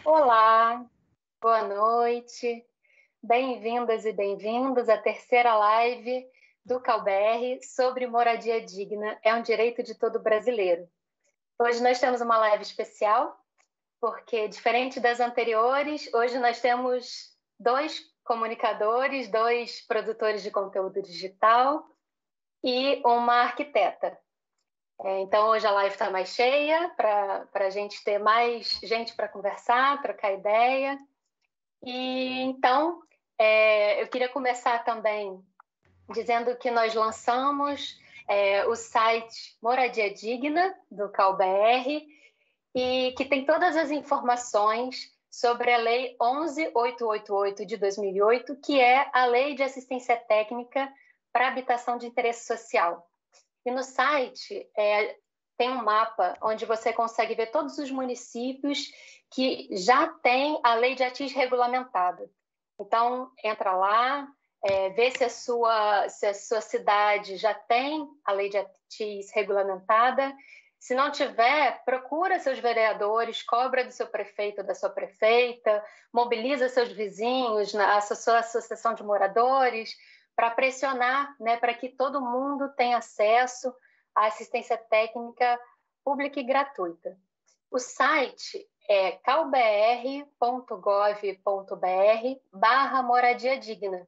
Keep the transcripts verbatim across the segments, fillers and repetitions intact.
Olá, boa noite, bem-vindas e bem-vindos à terceira live do CalBR sobre moradia digna, é um direito de todo brasileiro. Hoje nós temos uma live especial, porque diferente das anteriores, hoje nós temos dois comunicadores, dois produtores de conteúdo digital e uma arquiteta. Então, hoje a live está mais cheia, para a gente ter mais gente para conversar, trocar ideia. E então, é, eu queria começar também dizendo que nós lançamos é, o site Moradia Digna, do CalBR, e que tem todas as informações sobre a Lei onze mil oitocentos e oitenta e oito de dois mil e oito, que é a Lei de Assistência Técnica para Habitação de Interesse Social. E no site é, tem um mapa onde você consegue ver todos os municípios que já têm a lei de ATIS regulamentada. Então, entra lá, é, vê se a, sua, se a sua cidade já tem a lei de ATIS regulamentada. Se não tiver, procura seus vereadores, cobra do seu prefeito ou da sua prefeita, mobiliza seus vizinhos, na, a sua associação de moradores, para pressionar, né, para que todo mundo tenha acesso à assistência técnica pública e gratuita. O site é calbr ponto gov ponto br barra moradia digna.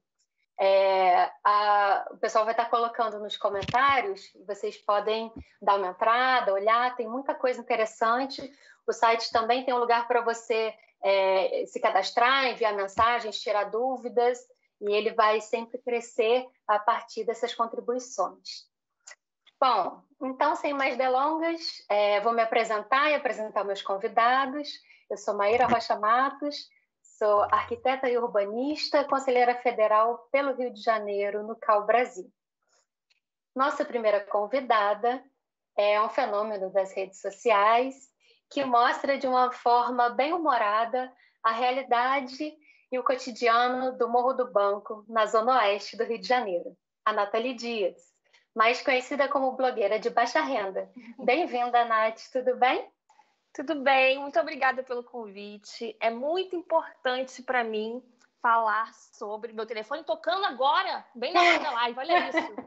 É, a, o pessoal vai estar colocando nos comentários, vocês podem dar uma entrada, olhar, tem muita coisa interessante. O site também tem um lugar para você é, se cadastrar, enviar mensagens, tirar dúvidas, e ele vai sempre crescer a partir dessas contribuições. Bom, então, sem mais delongas, é, vou me apresentar e apresentar meus convidados. Eu sou Maíra Rocha Matos, sou arquiteta e urbanista, conselheira federal pelo Rio de Janeiro, no Cal Brasil. Nossa primeira convidada é um fenômeno das redes sociais que mostra de uma forma bem humorada a realidade e o cotidiano do Morro do Banco, na zona oeste do Rio de Janeiro, a Nathalie Dias, mais conhecida como blogueira de baixa renda. Bem-vinda, Nath, tudo bem? Tudo bem, muito obrigada pelo convite. É muito importante para mim falar sobre meu telefone tocando agora, bem na hora da live, olha isso.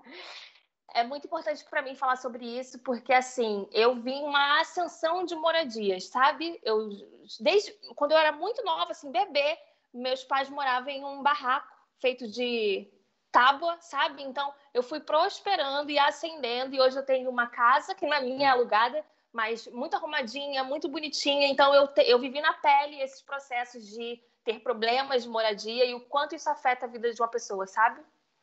É muito importante para mim falar sobre isso, porque assim, eu vi uma ascensão de moradias, sabe? Eu, desde quando eu era muito nova, assim, bebê, meus pais moravam em um barraco feito de tábua, sabe? Então, eu fui prosperando e ascendendo, e hoje eu tenho uma casa que não é minha, é alugada, mas muito arrumadinha, muito bonitinha. Então, eu, te, eu vivi na pele esses processos de ter problemas de moradia e o quanto isso afeta a vida de uma pessoa, sabe?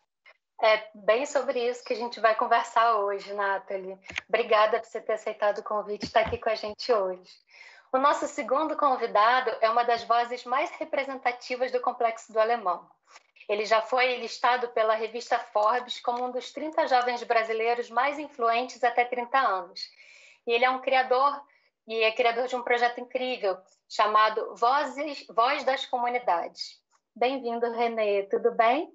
É bem sobre isso que a gente vai conversar hoje, Nathalie. Obrigada por você ter aceitado o convite e estar aqui com a gente hoje. O nosso segundo convidado é uma das vozes mais representativas do Complexo do Alemão. Ele já foi listado pela revista Forbes como um dos trinta jovens brasileiros mais influentes até trinta anos. E ele é um criador e é criador de um projeto incrível chamado Vozes, Voz das Comunidades. Bem-vindo, Renê. Tudo bem?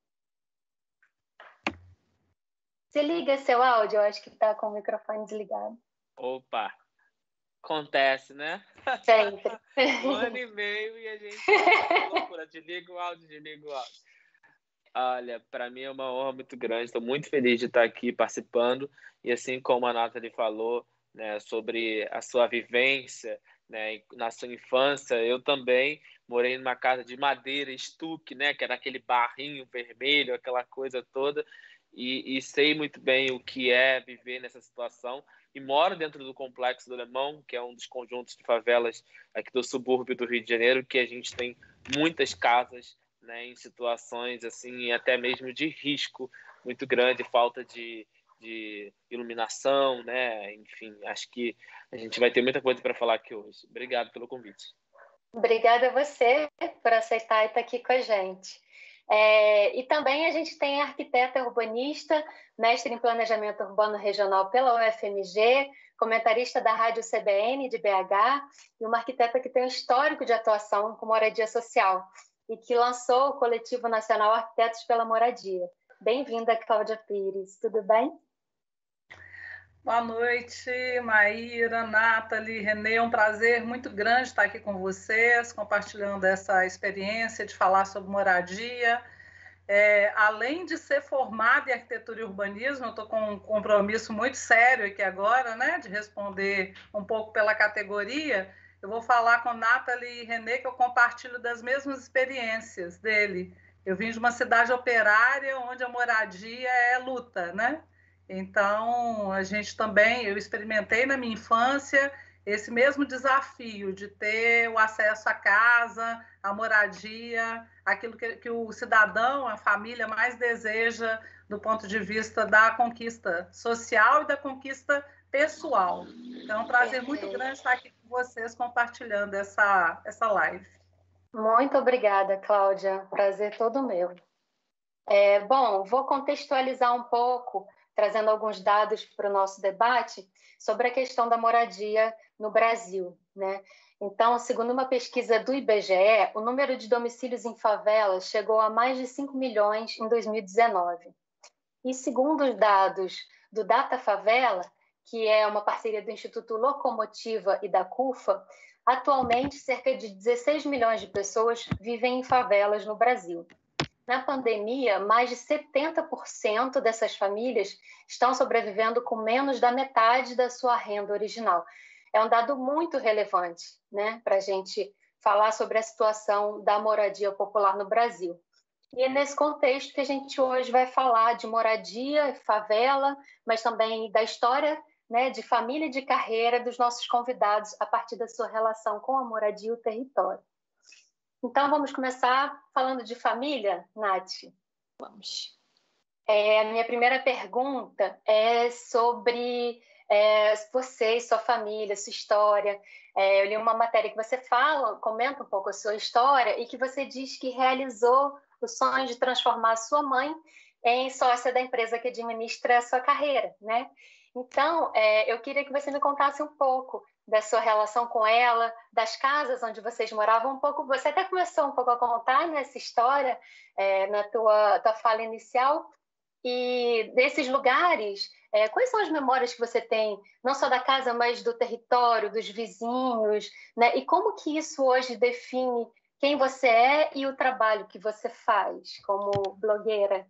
Se liga seu áudio, eu acho que está com o microfone desligado. Opa! Acontece, né? Sempre. Um ano e meio e a gente loucura, desliga o áudio, desliga o áudio. Olha, para mim é uma honra muito grande, estou muito feliz de estar aqui participando e assim como a Nathalie falou, né, sobre a sua vivência, né, na sua infância, eu também morei numa casa de madeira, estuque, né, que era aquele barrinho vermelho, aquela coisa toda, e, e sei muito bem o que é viver nessa situação. E moro dentro do Complexo do Alemão, que é um dos conjuntos de favelas aqui do subúrbio do Rio de Janeiro, que a gente tem muitas casas, né, em situações assim, até mesmo de risco muito grande, falta de, de iluminação, né? Enfim, acho que a gente vai ter muita coisa para falar aqui hoje. Obrigado pelo convite. Obrigada a você por aceitar e estar aqui com a gente. É, e também a gente tem a arquiteta urbanista, mestre em planejamento urbano regional pela U F M G, comentarista da Rádio C B N de B H e uma arquiteta que tem um histórico de atuação com moradia social e que lançou o Coletivo Nacional Arquitetos pela Moradia. Bem-vinda, Cláudia Pires. Tudo bem? Boa noite, Maíra, Nathalie, Renê. É um prazer muito grande estar aqui com vocês, compartilhando essa experiência de falar sobre moradia. É, além de ser formada em arquitetura e urbanismo, eu estou com um compromisso muito sério aqui agora, né, de responder um pouco pela categoria. Eu vou falar com Nathalie e Renê, que eu compartilho das mesmas experiências dele. Eu vim de uma cidade operária, onde a moradia é luta, né? Então, a gente também, eu experimentei na minha infância esse mesmo desafio de ter o acesso à casa, à moradia, aquilo que, que o cidadão, a família mais deseja do ponto de vista da conquista social e da conquista pessoal. Então, é um prazer muito grande estar aqui com vocês compartilhando essa, essa live. Muito obrigada, Cláudia. Prazer todo meu. É, bom, vou contextualizar um pouco, trazendo alguns dados para o nosso debate sobre a questão da moradia no Brasil, né? Então, segundo uma pesquisa do I B G E, o número de domicílios em favelas chegou a mais de cinco milhões em dois mil e dezenove. E segundo os dados do Data Favela, que é uma parceria do Instituto Locomotiva e da CUFA, atualmente cerca de dezesseis milhões de pessoas vivem em favelas no Brasil. Na pandemia, mais de setenta por cento dessas famílias estão sobrevivendo com menos da metade da sua renda original. É um dado muito relevante, né, para a gente falar sobre a situação da moradia popular no Brasil. E é nesse contexto que a gente hoje vai falar de moradia, favela, mas também da história, né, de família e de carreira dos nossos convidados a partir da sua relação com a moradia e o território. Então, vamos começar falando de família, Nath? Vamos. É, a minha primeira pergunta é sobre é, você, sua família, sua história. É, eu li uma matéria que você fala, comenta um pouco a sua história e que você diz que realizou o sonho de transformar a sua mãe em sócia da empresa que administra a sua carreira, né? Então, é, eu queria que você me contasse um pouco da sua relação com ela, das casas onde vocês moravam, um pouco. Você até começou um pouco a contar nessa história, é, na tua, tua fala inicial, e desses lugares, é, quais são as memórias que você tem, não só da casa, mas do território, dos vizinhos, né? E como que isso hoje define quem você é e o trabalho que você faz como blogueira?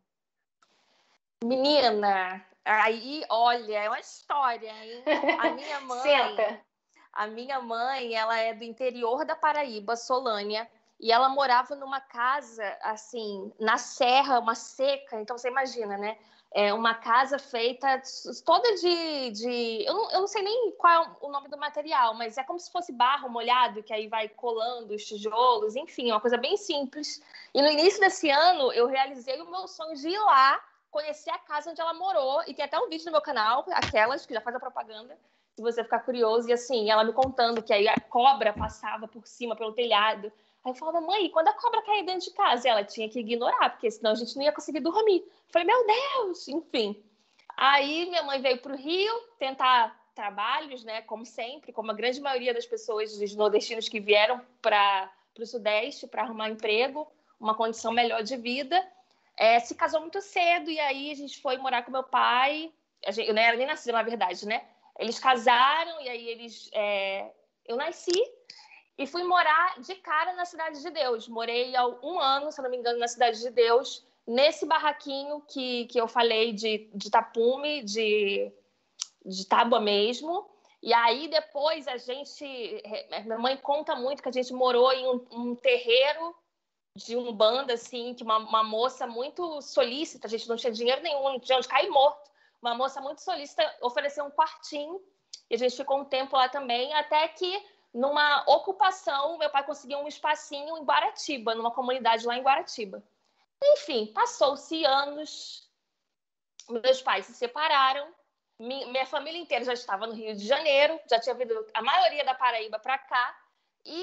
Menina, aí, olha, é uma história, hein? A minha mãe... Senta. A minha mãe, ela é do interior da Paraíba, Solânia, e ela morava numa casa, assim, na serra, uma seca. Então, você imagina, né? É uma casa feita toda de... de... Eu, não, eu não sei nem qual é o nome do material, mas é como se fosse barro molhado, que aí vai colando os tijolos, enfim, uma coisa bem simples. E no início desse ano, eu realizei o meu sonho de ir lá, conhecer a casa onde ela morou, e tem até um vídeo no meu canal, aquelas que já faz a propaganda, se você ficar curioso, e assim, ela me contando que aí a cobra passava por cima, pelo telhado. Aí eu falava, mãe, quando a cobra caía dentro de casa? Ela tinha que ignorar, porque senão a gente não ia conseguir dormir. Eu falei, meu Deus! Enfim. Aí minha mãe veio para o Rio tentar trabalhos, né, como sempre, como a grande maioria das pessoas, dos nordestinos que vieram para o Sudeste para arrumar emprego, uma condição melhor de vida. É, se casou muito cedo, e aí a gente foi morar com meu pai. A gente, eu não era nem nascida, na verdade, né? Eles casaram e aí eles... É... Eu nasci e fui morar de cara na Cidade de Deus. Morei há um ano, se não me engano, na Cidade de Deus, nesse barraquinho que, que eu falei de, de tapume, de, de tábua mesmo. E aí depois a gente... Minha mãe conta muito que a gente morou em um, um terreiro de umbanda, assim, que uma, uma moça muito solícita, a gente não tinha dinheiro nenhum, não tinha onde cair morto. Uma moça muito solícita ofereceu um quartinho e a gente ficou um tempo lá também, até que numa ocupação meu pai conseguiu um espacinho em Guaratiba, numa comunidade lá em Guaratiba. Enfim, passou-se anos, meus pais se separaram, minha família inteira já estava no Rio de Janeiro, já tinha vindo a maioria da Paraíba para cá, e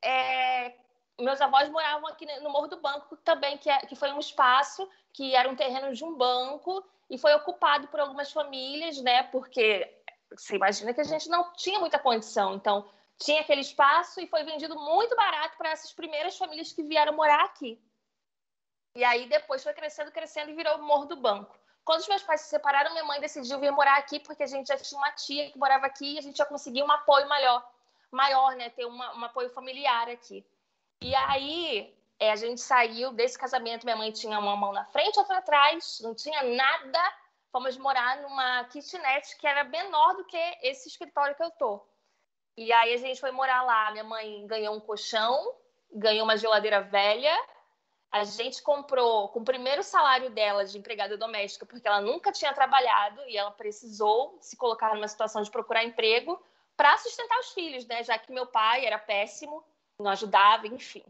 é, meus avós moravam aqui no Morro do Banco também, que, é, que foi um espaço que era um terreno de um banco, e foi ocupado por algumas famílias, né? Porque você imagina que a gente não tinha muita condição. Então, tinha aquele espaço e foi vendido muito barato para essas primeiras famílias que vieram morar aqui. E aí, depois foi crescendo, crescendo e virou o Morro do Banco. Quando os meus pais se separaram, minha mãe decidiu vir morar aqui, porque a gente já tinha uma tia que morava aqui e a gente já conseguia um apoio maior, maior né? Ter uma, um apoio familiar aqui. E aí, é, a gente saiu desse casamento, minha mãe tinha uma mão na frente, outra atrás, não tinha nada. Fomos morar numa kitnet que era menor do que esse escritório que eu tô. E aí a gente foi morar lá. Minha mãe ganhou um colchão, ganhou uma geladeira velha. A gente comprou com o primeiro salário dela de empregada doméstica, porque ela nunca tinha trabalhado e ela precisou se colocar numa situação de procurar emprego para sustentar os filhos, né? Já que meu pai era péssimo, não ajudava, enfim.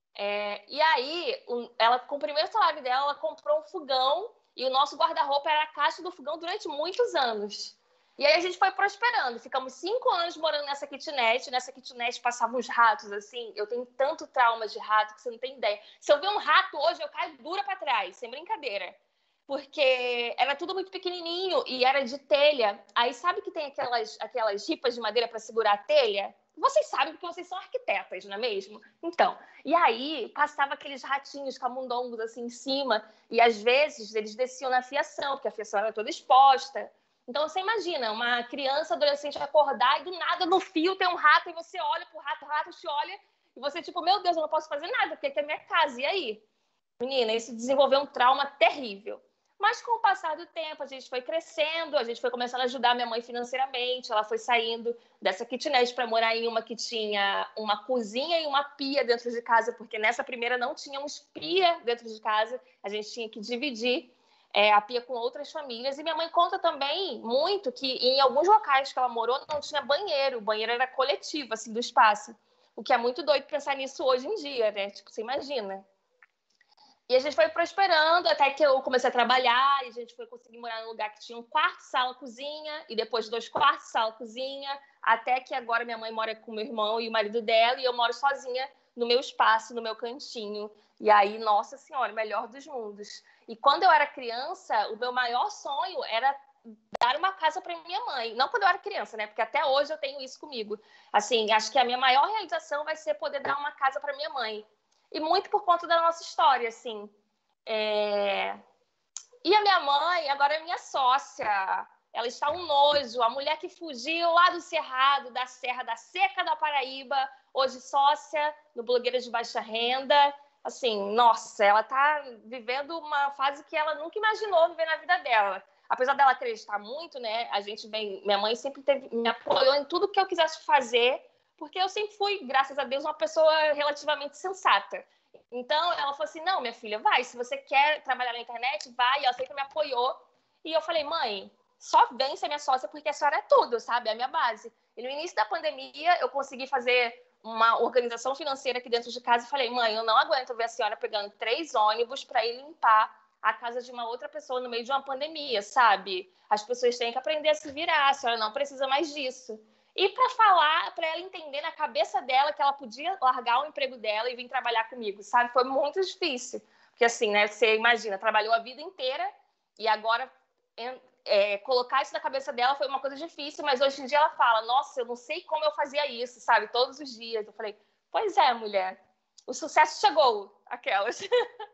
É, e aí, ela, com o primeiro salário dela, ela comprou um fogão e o nosso guarda-roupa era a caixa do fogão durante muitos anos. E aí a gente foi prosperando. Ficamos cinco anos morando nessa kitnet. Nessa kitnet passavam uns ratos, assim. Eu tenho tanto trauma de rato que você não tem ideia. Se eu ver um rato hoje, eu caio dura para trás, sem brincadeira. Porque era tudo muito pequenininho e era de telha. Aí sabe que tem aquelas, aquelas ripas de madeira para segurar a telha? Vocês sabem porque vocês são arquitetas, não é mesmo? Então, e aí passava aqueles ratinhos camundongos assim em cima. E às vezes eles desciam na fiação, porque a fiação era toda exposta. Então, você imagina uma criança, adolescente acordar e do nada no fio tem um rato e você olha pro rato, o rato te olha e você tipo, meu Deus, eu não posso fazer nada porque aqui é minha casa. E aí? Menina, isso desenvolveu um trauma terrível. Mas com o passar do tempo, a gente foi crescendo, a gente foi começando a ajudar minha mãe financeiramente, ela foi saindo dessa kitnet para morar em uma que tinha uma cozinha e uma pia dentro de casa, porque nessa primeira não tínhamos pia dentro de casa, a gente tinha que dividir É, a pia com outras famílias. E minha mãe conta também muito que em alguns locais que ela morou não tinha banheiro. O banheiro era coletivo, assim, do espaço. O que é muito doido pensar nisso hoje em dia, né? Tipo, você imagina. E a gente foi prosperando até que eu comecei a trabalhar e a gente foi conseguir morar num lugar que tinha um quarto, sala, cozinha e depois dois quartos, sala, cozinha, até que agora minha mãe mora com meu irmão e o marido dela e eu moro sozinha no meu espaço, no meu cantinho. E aí, nossa senhora, melhor dos mundos. E quando eu era criança, o meu maior sonho era dar uma casa para minha mãe. Não quando eu era criança, né? Porque até hoje eu tenho isso comigo. Assim, acho que a minha maior realização vai ser poder dar uma casa para minha mãe. E muito por conta da nossa história, assim. É... E a minha mãe, agora é minha sócia. Ela está um nojo. A mulher que fugiu lá do Cerrado, da Serra da Seca da Paraíba, hoje sócia no Blogueiras de Baixa Renda. Assim, nossa, ela tá vivendo uma fase que ela nunca imaginou viver na vida dela. Apesar dela acreditar muito, né? A gente vem, minha mãe sempre teve, me apoiou em tudo que eu quisesse fazer, porque eu sempre fui, graças a Deus, uma pessoa relativamente sensata. Então, ela falou assim, não, minha filha, vai, se você quer trabalhar na internet, vai, e ela sempre me apoiou. E eu falei, mãe, só vem ser minha sócia, porque a senhora é tudo, sabe? É a minha base. E no início da pandemia, eu consegui fazer uma organização financeira aqui dentro de casa e falei, mãe, eu não aguento ver a senhora pegando três ônibus para ir limpar a casa de uma outra pessoa no meio de uma pandemia, sabe? As pessoas têm que aprender a se virar, a senhora não precisa mais disso. E para falar, para ela entender na cabeça dela que ela podia largar o emprego dela e vir trabalhar comigo, sabe? Foi muito difícil. Porque assim, né, você imagina, trabalhou a vida inteira e agora é, colocar isso na cabeça dela foi uma coisa difícil, mas hoje em dia ela fala, nossa, eu não sei como eu fazia isso, sabe? Todos os dias. Eu falei, pois é, mulher, o sucesso chegou, aquelas.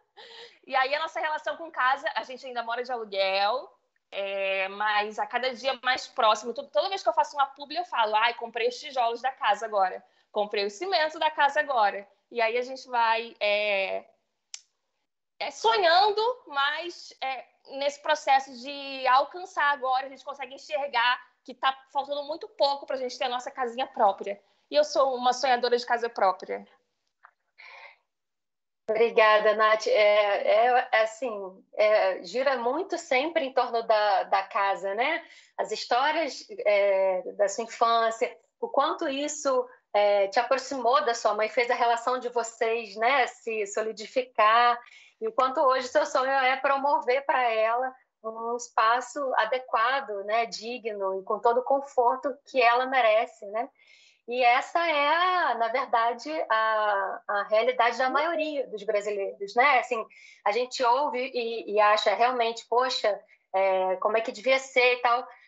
E aí a nossa relação com casa, a gente ainda mora de aluguel, é, mas a cada dia mais próximo, toda vez que eu faço uma publi eu falo, ai, comprei os tijolos da casa agora, comprei o cimento da casa agora. E aí a gente vai é, é, sonhando, mas é, nesse processo de alcançar agora, a gente consegue enxergar que está faltando muito pouco para a gente ter a nossa casinha própria. E eu sou uma sonhadora de casa própria. Obrigada, Nath. É, é, assim, é, gira muito sempre em torno da, da casa, né? As histórias é, da sua infância, o quanto isso é, te aproximou da sua mãe, fez a relação de vocês, né, se solidificar, e o quanto hoje seu sonho é promover para ela um espaço adequado, né, digno e com todo o conforto que ela merece, né? E essa é, a, na verdade, a, a realidade da maioria dos brasileiros, né? Assim, a gente ouve e, e acha realmente, poxa, é, como é que devia ser e tal,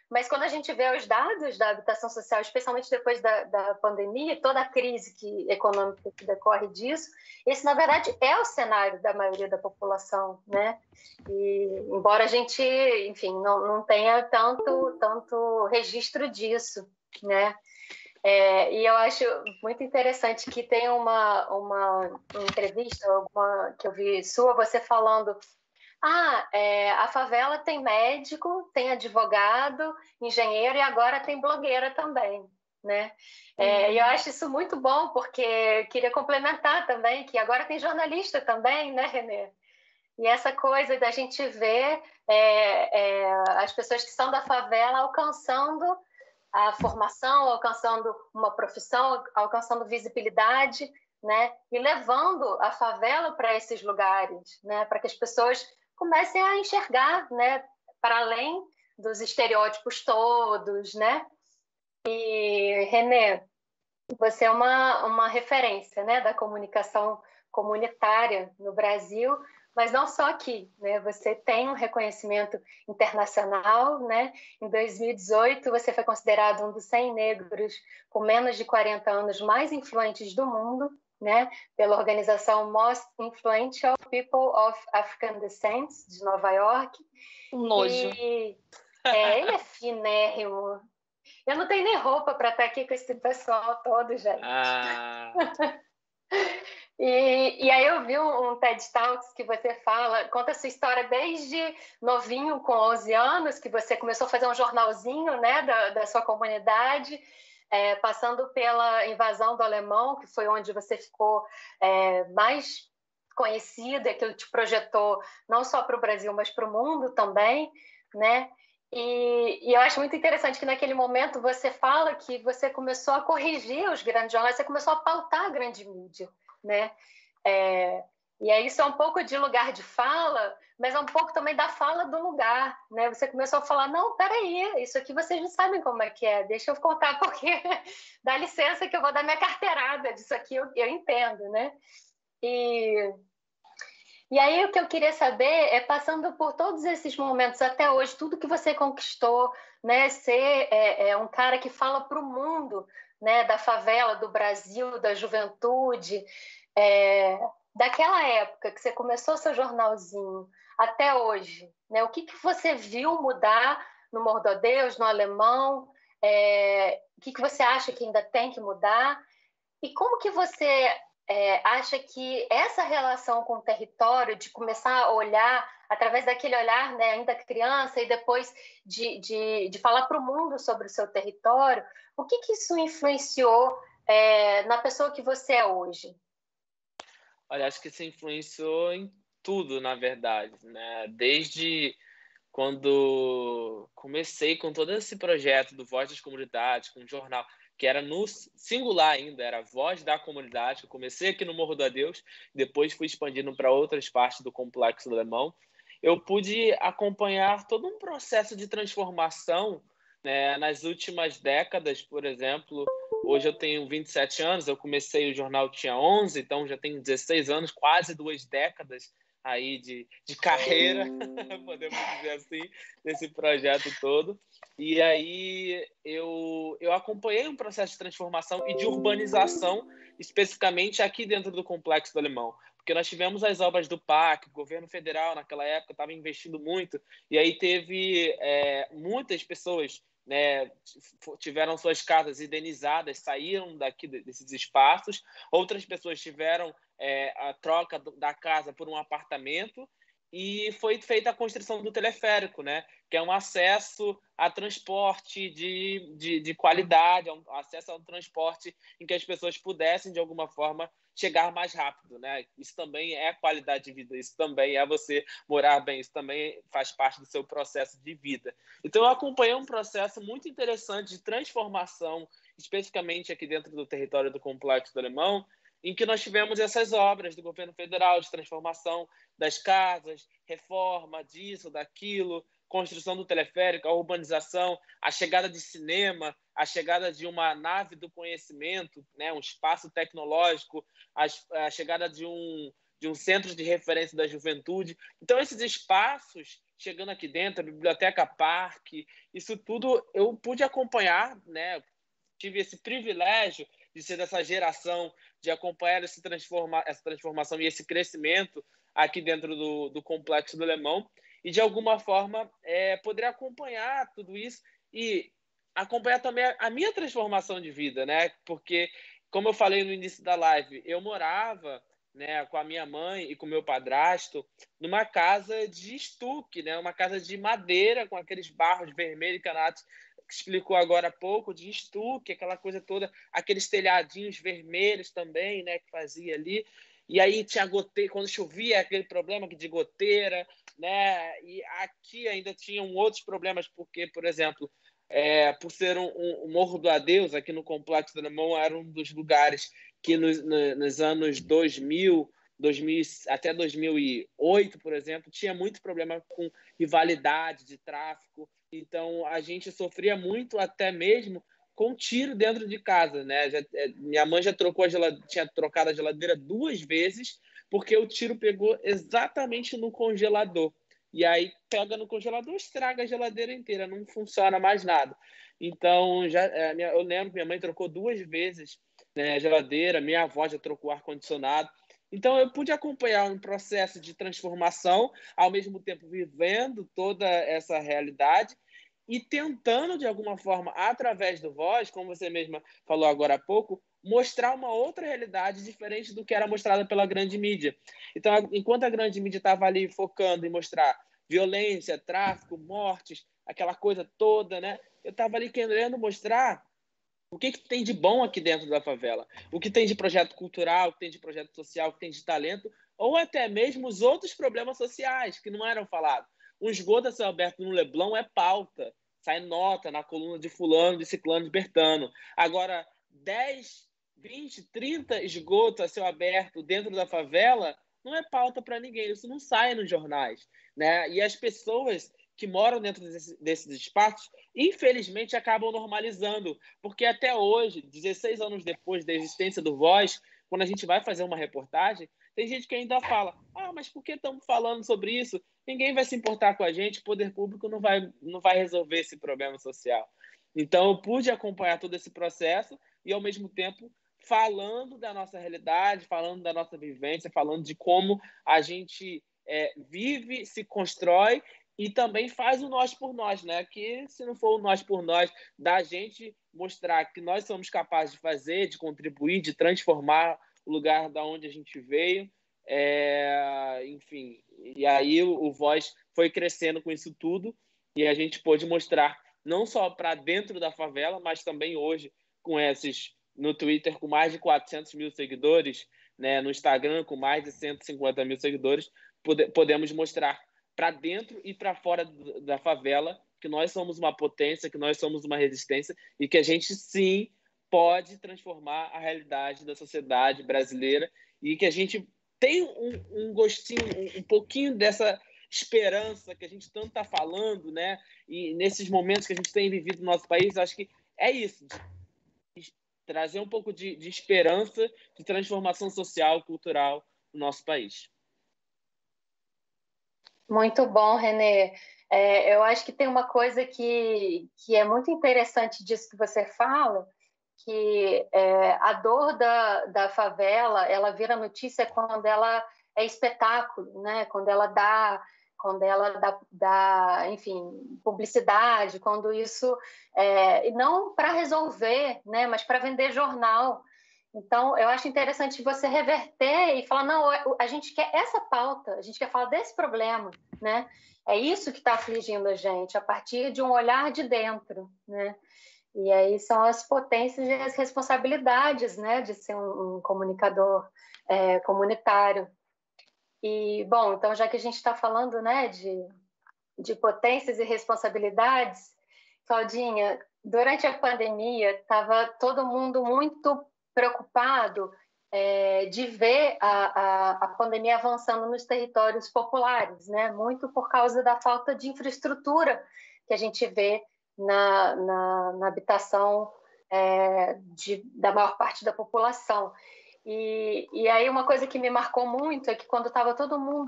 Mas quando a gente vê os dados da habitação social, especialmente depois da, da pandemia, toda a crise que, econômica que decorre disso, esse, na verdade, é o cenário da maioria da população, né? E, embora a gente, enfim, não, não tenha tanto, tanto registro disso, né? É, e eu acho muito interessante que tem uma, uma entrevista uma, que eu vi sua, você falando ah, é, a favela tem médico, tem advogado, engenheiro e agora tem blogueira também, né? É, Uhum. e eu acho isso muito bom, porque eu queria complementar também que agora tem jornalista também, né, Renê? E essa coisa da gente ver é, é, as pessoas que são da favela alcançando a formação, alcançando uma profissão, alcançando visibilidade, né? E levando a favela para esses lugares, né? Para que as pessoas comecem a enxergar, né? Para além dos estereótipos todos, né? E, Renê, você é uma, uma referência, né? Da comunicação comunitária no Brasil, mas não só aqui, né? Você tem um reconhecimento internacional, né? Em dois mil e dezoito, você foi considerado um dos cem negros com menos de quarenta anos mais influentes do mundo, né? Pela organização Most Influential People of African Descent, de Nova York. Um nojo. E, é, ele é finérrimo. Eu não tenho nem roupa para estar aqui com esse pessoal todo, gente. Ah... E, e aí eu vi um, um TED Talks que você fala, conta a sua história desde novinho, com onze anos, que você começou a fazer um jornalzinho, né, da, da sua comunidade, é, passando pela invasão do alemão, que foi onde você ficou é, mais conhecida, que te projetou não só para o Brasil, mas para o mundo também, né? E, e eu acho muito interessante que naquele momento você fala que você começou a corrigir os grandes jornais, você começou a pautar a grande mídia, né? É, e aí isso é um pouco de lugar de fala, mas é um pouco também da fala do lugar, né? Você começou a falar, não, peraí, isso aqui vocês não sabem como é que é, deixa eu contar, porque dá licença que eu vou dar minha carteirada disso aqui, eu, eu entendo, né? E, e aí o que eu queria saber é, passando por todos esses momentos até hoje, tudo que você conquistou, né? Ser é, é, um cara que fala para o mundo, né? Da favela, do Brasil, da juventude, é, daquela época que você começou seu jornalzinho até hoje, né? O que, que você viu mudar no Mordodeus, no Alemão? É, o que, que você acha que ainda tem que mudar? E como que você é, acha que essa relação com o território, de começar a olhar através daquele olhar, né, ainda criança, e depois de, de, de falar para o mundo sobre o seu território, o que, que isso influenciou é, na pessoa que você é hoje? Olha, acho que isso influenciou em tudo, na verdade, né? Desde quando comecei com todo esse projeto do Voz das Comunidades, com o jornal, que era no singular ainda, era Voz da Comunidade. Eu comecei aqui no Morro do Adeus, depois fui expandindo para outras partes do Complexo do Alemão. Eu pude acompanhar todo um processo de transformação, né, nas últimas décadas. Por exemplo, hoje eu tenho vinte e sete anos, eu comecei o jornal tinha onze, então já tenho dezesseis anos, quase duas décadas aí de, de carreira, podemos dizer assim, desse projeto todo. E aí eu, eu acompanhei um processo de transformação e de urbanização, especificamente aqui dentro do Complexo do Alemão. Porque nós tivemos as obras do P A C, o governo federal naquela época estava investindo muito, e aí teve é, muitas pessoas, né, tiveram suas casas indenizadas, saíram daqui desses espaços, outras pessoas tiveram é, a troca da casa por um apartamento, e foi feita a construção do teleférico, né, que é um acesso a transporte de, de, de qualidade, um acesso a um transporte em que as pessoas pudessem, de alguma forma, chegar mais rápido, né? Isso também é qualidade de vida, isso também é você morar bem, isso também faz parte do seu processo de vida. Então, eu acompanhei um processo muito interessante de transformação, especificamente aqui dentro do território do Complexo do Alemão, em que nós tivemos essas obras do governo federal de transformação das casas, reforma disso, daquilo, construção do teleférico, a urbanização, a chegada de cinema, a chegada de uma nave do conhecimento, né, um espaço tecnológico, a, a chegada de um, de um centro de referência da juventude. Então, esses espaços chegando aqui dentro, a Biblioteca Parque, isso tudo eu pude acompanhar, né? Tive esse privilégio de ser dessa geração, de acompanhar esse transforma, essa transformação e esse crescimento aqui dentro do, do Complexo do Alemão, e de alguma forma é, poder acompanhar tudo isso e acompanhar também a, a minha transformação de vida, né? Porque, como eu falei no início da live, eu morava, né, com a minha mãe e com o meu padrasto numa casa de estuque, né? Uma casa de madeira com aqueles barros vermelhos que a Nath explicou agora há pouco, de estuque, aquela coisa toda, aqueles telhadinhos vermelhos também, né, que fazia ali. E aí tinha goteira, quando chovia, aquele problema de goteira, né? E aqui ainda tinham outros problemas, porque, por exemplo, é, por ser um, um, um Morro do Adeus, aqui no Complexo do Alemão, era um dos lugares que nos, nos anos dois mil, dois mil, até dois mil e oito, por exemplo, tinha muito problema com rivalidade de tráfico. Então, a gente sofria muito até mesmo com tiro dentro de casa, né? Já, minha mãe já trocou a geladeira, tinha trocado a geladeira duas vezes porque o tiro pegou exatamente no congelador. E aí pega no congelador, estraga a geladeira inteira, não funciona mais nada. Então, já, eu lembro que minha mãe trocou duas vezes, né, a geladeira, minha avó já trocou o ar-condicionado. Então, eu pude acompanhar um processo de transformação, ao mesmo tempo vivendo toda essa realidade e tentando, de alguma forma, através do Voz, como você mesma falou agora há pouco, mostrar uma outra realidade diferente do que era mostrada pela grande mídia. Então, enquanto a grande mídia estava ali focando em mostrar violência, tráfico, mortes, aquela coisa toda, né? Eu estava ali querendo mostrar o que, que tem de bom aqui dentro da favela, o que tem de projeto cultural, o que tem de projeto social, o que tem de talento, ou até mesmo os outros problemas sociais que não eram falados. Um esgoto a céu aberto no Leblon é pauta, sai nota na coluna de fulano, de ciclano, de bertano. Agora, dez, vinte, trinta esgotos a céu aberto dentro da favela não é pauta para ninguém, isso não sai nos jornais, né? E as pessoas que moram dentro desse, desses espaços, infelizmente, acabam normalizando, porque até hoje, dezesseis anos depois da existência do Voz, quando a gente vai fazer uma reportagem, tem gente que ainda fala, ah, mas por que estamos falando sobre isso? Ninguém vai se importar com a gente, o poder público não vai, não vai resolver esse problema social. Então, eu pude acompanhar todo esse processo e, ao mesmo tempo, falando da nossa realidade, falando da nossa vivência, falando de como a gente é, vive, se constrói e também faz o nós por nós, né? Que se não for o nós por nós, da gente mostrar que nós somos capazes de fazer, de contribuir, de transformar o lugar da onde a gente veio, é... enfim. E aí o, o Voz foi crescendo com isso tudo e a gente pôde mostrar não só para dentro da favela, mas também hoje com esses no Twitter com mais de quatrocentos mil seguidores, né? No Instagram com mais de cento e cinquenta mil seguidores, pode, podemos mostrar para dentro e para fora da favela, que nós somos uma potência, que nós somos uma resistência e que a gente, sim, pode transformar a realidade da sociedade brasileira e que a gente tem um, um gostinho, um, um pouquinho dessa esperança que a gente tanto está falando, né? E nesses momentos que a gente tem vivido no nosso país, acho que é isso, de, de trazer um pouco de, de esperança, de transformação social, cultural no nosso país. Muito bom, Renê. É, eu acho que tem uma coisa que, que é muito interessante disso que você fala, que é, a dor da, da favela, ela vira notícia quando ela é espetáculo, né? Quando ela dá, quando ela dá, dá enfim, publicidade, quando isso... É, e não para resolver, né? Mas para vender jornal. Então, eu acho interessante você reverter e falar, não, a gente quer essa pauta, a gente quer falar desse problema, né? É isso que está afligindo a gente, a partir de um olhar de dentro, né? E aí são as potências e as responsabilidades, né, de ser um, um comunicador é, comunitário. E, bom, então, já que a gente está falando, né, de, de potências e responsabilidades, Claudinha, durante a pandemia, estava todo mundo muito preocupado é, de ver a, a, a pandemia avançando nos territórios populares, né? Muito por causa da falta de infraestrutura que a gente vê na, na, na habitação é, de, da maior parte da população. E, e aí uma coisa que me marcou muito é que quando estava todo mundo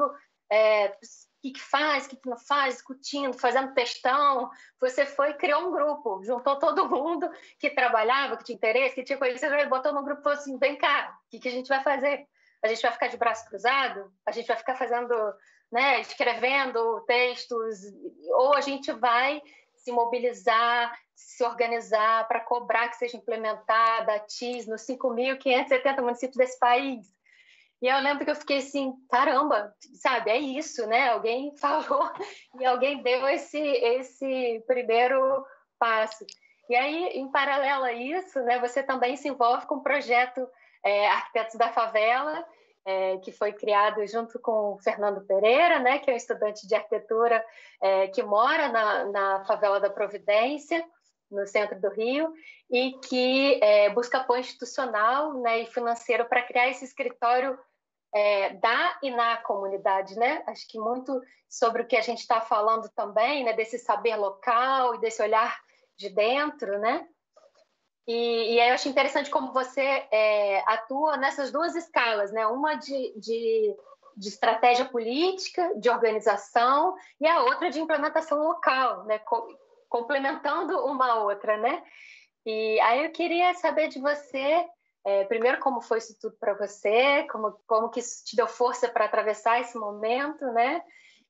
é, o que, que faz, o que, que não faz, discutindo, fazendo textão. Você foi, criou um grupo, juntou todo mundo que trabalhava, que tinha interesse, que tinha conhecido, botou no grupo e falou assim, vem cá, o que, que a gente vai fazer? A gente vai ficar de braço cruzado? A gente vai ficar fazendo, né, escrevendo textos? Ou a gente vai se mobilizar, se organizar para cobrar que seja implementada a T I S nos cinco mil quinhentos e setenta municípios desse país? E eu lembro que eu fiquei assim, caramba, sabe, é isso, né? Alguém falou e alguém deu esse, esse primeiro passo. E aí, em paralelo a isso, né, você também se envolve com o projeto é, Arquitetos da Favela, é, que foi criado junto com o Fernando Pereira, né, que é um estudante de arquitetura é, que mora na, na favela da Providência, no centro do Rio, e que é, busca apoio institucional, né, e financeiro para criar esse escritório é, da e na comunidade, né? Acho que muito sobre o que a gente está falando também, né, desse saber local e desse olhar de dentro, né? E, e aí eu acho interessante como você é, atua nessas duas escalas, né? Uma de, de, de estratégia política, de organização, e a outra de implementação local, né? Co complementando uma outra, né? E aí eu queria saber de você, é, primeiro, como foi isso tudo para você, como, como que isso te deu força para atravessar esse momento, né?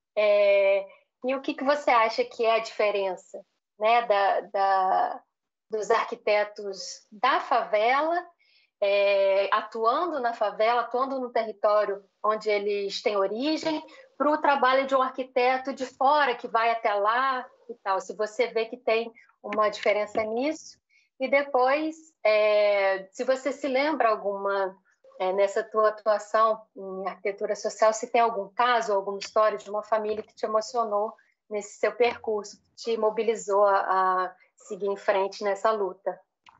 É, e o que, que você acha que é a diferença, né, da, da, dos arquitetos da favela, é, atuando na favela, atuando no território onde eles têm origem, para o trabalho de um arquiteto de fora que vai até lá e tal, se você vê que tem uma diferença nisso. E depois, é, se você se lembra alguma, é, nessa tua atuação em arquitetura social, se tem algum caso, alguma história de uma família que te emocionou nesse seu percurso, que te mobilizou a, a seguir em frente nessa luta.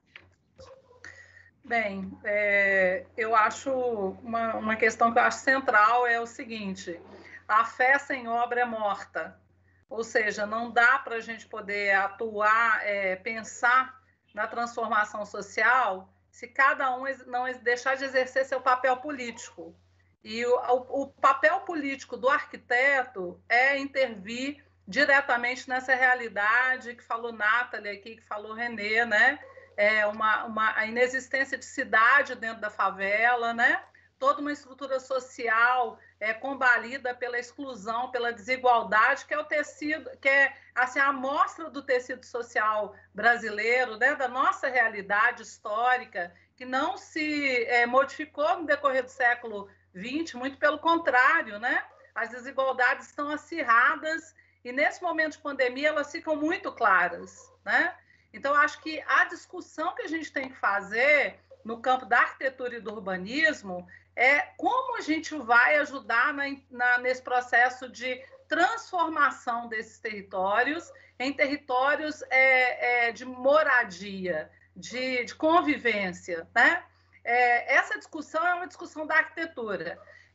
Bem, é, eu acho uma, uma questão que eu acho central é o seguinte: a fé sem obra é morta. Ou seja, não dá para a gente poder atuar, é, pensar na transformação social se cada um não deixar de exercer seu papel político. E o, o, o papel político do arquiteto é intervir diretamente nessa realidade que falou Nathalie aqui, que falou Renê, né? É uma, uma, a inexistência de cidade dentro da favela, né? Toda uma estrutura social é, combalida pela exclusão, pela desigualdade, que é o tecido, que é assim, a amostra do tecido social brasileiro, né, da nossa realidade histórica, que não se é, modificou no decorrer do século vinte, muito pelo contrário, né? As desigualdades estão acirradas e, nesse momento de pandemia, elas ficam muito claras, né? Então, acho que a discussão que a gente tem que fazer no campo da arquitetura e do urbanismo é como a gente vai ajudar na, na, nesse processo de transformação desses territórios em territórios é, é, de moradia, de, de convivência, né? É, essa discussão é uma discussão da arquitetura.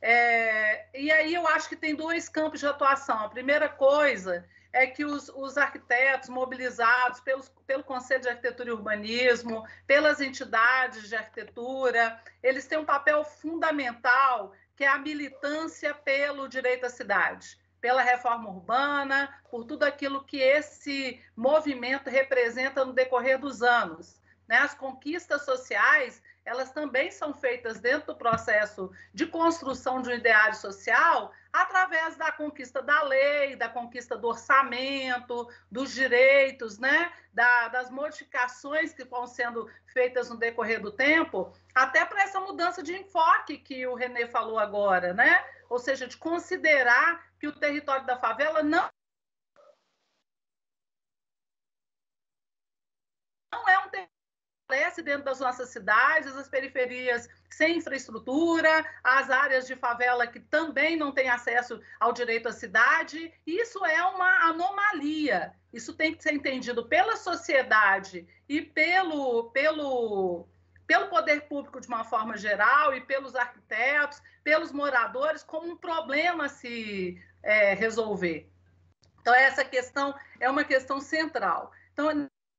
É, e aí eu acho que tem dois campos de atuação. A primeira coisa é que os, os arquitetos mobilizados pelos, pelo Conselho de Arquitetura e Urbanismo, pelas entidades de arquitetura, eles têm um papel fundamental, que é a militância pelo direito à cidade, pela reforma urbana, por tudo aquilo que esse movimento representa no decorrer dos anos, né? As conquistas sociais, elas também são feitas dentro do processo de construção de um ideário social através da conquista da lei, da conquista do orçamento, dos direitos, né? da, das modificações que vão sendo feitas no decorrer do tempo, até para essa mudança de enfoque que o Renê falou agora, né? Ou seja, de considerar que o território da favela não não é um território dentro das nossas cidades, as periferias sem infraestrutura, as áreas de favela que também não têm acesso ao direito à cidade. Isso é uma anomalia. Isso tem que ser entendido pela sociedade e pelo, pelo, pelo poder público de uma forma geral e pelos arquitetos, pelos moradores, como um problema a se é, resolver. Então, essa questão é uma questão central. Então,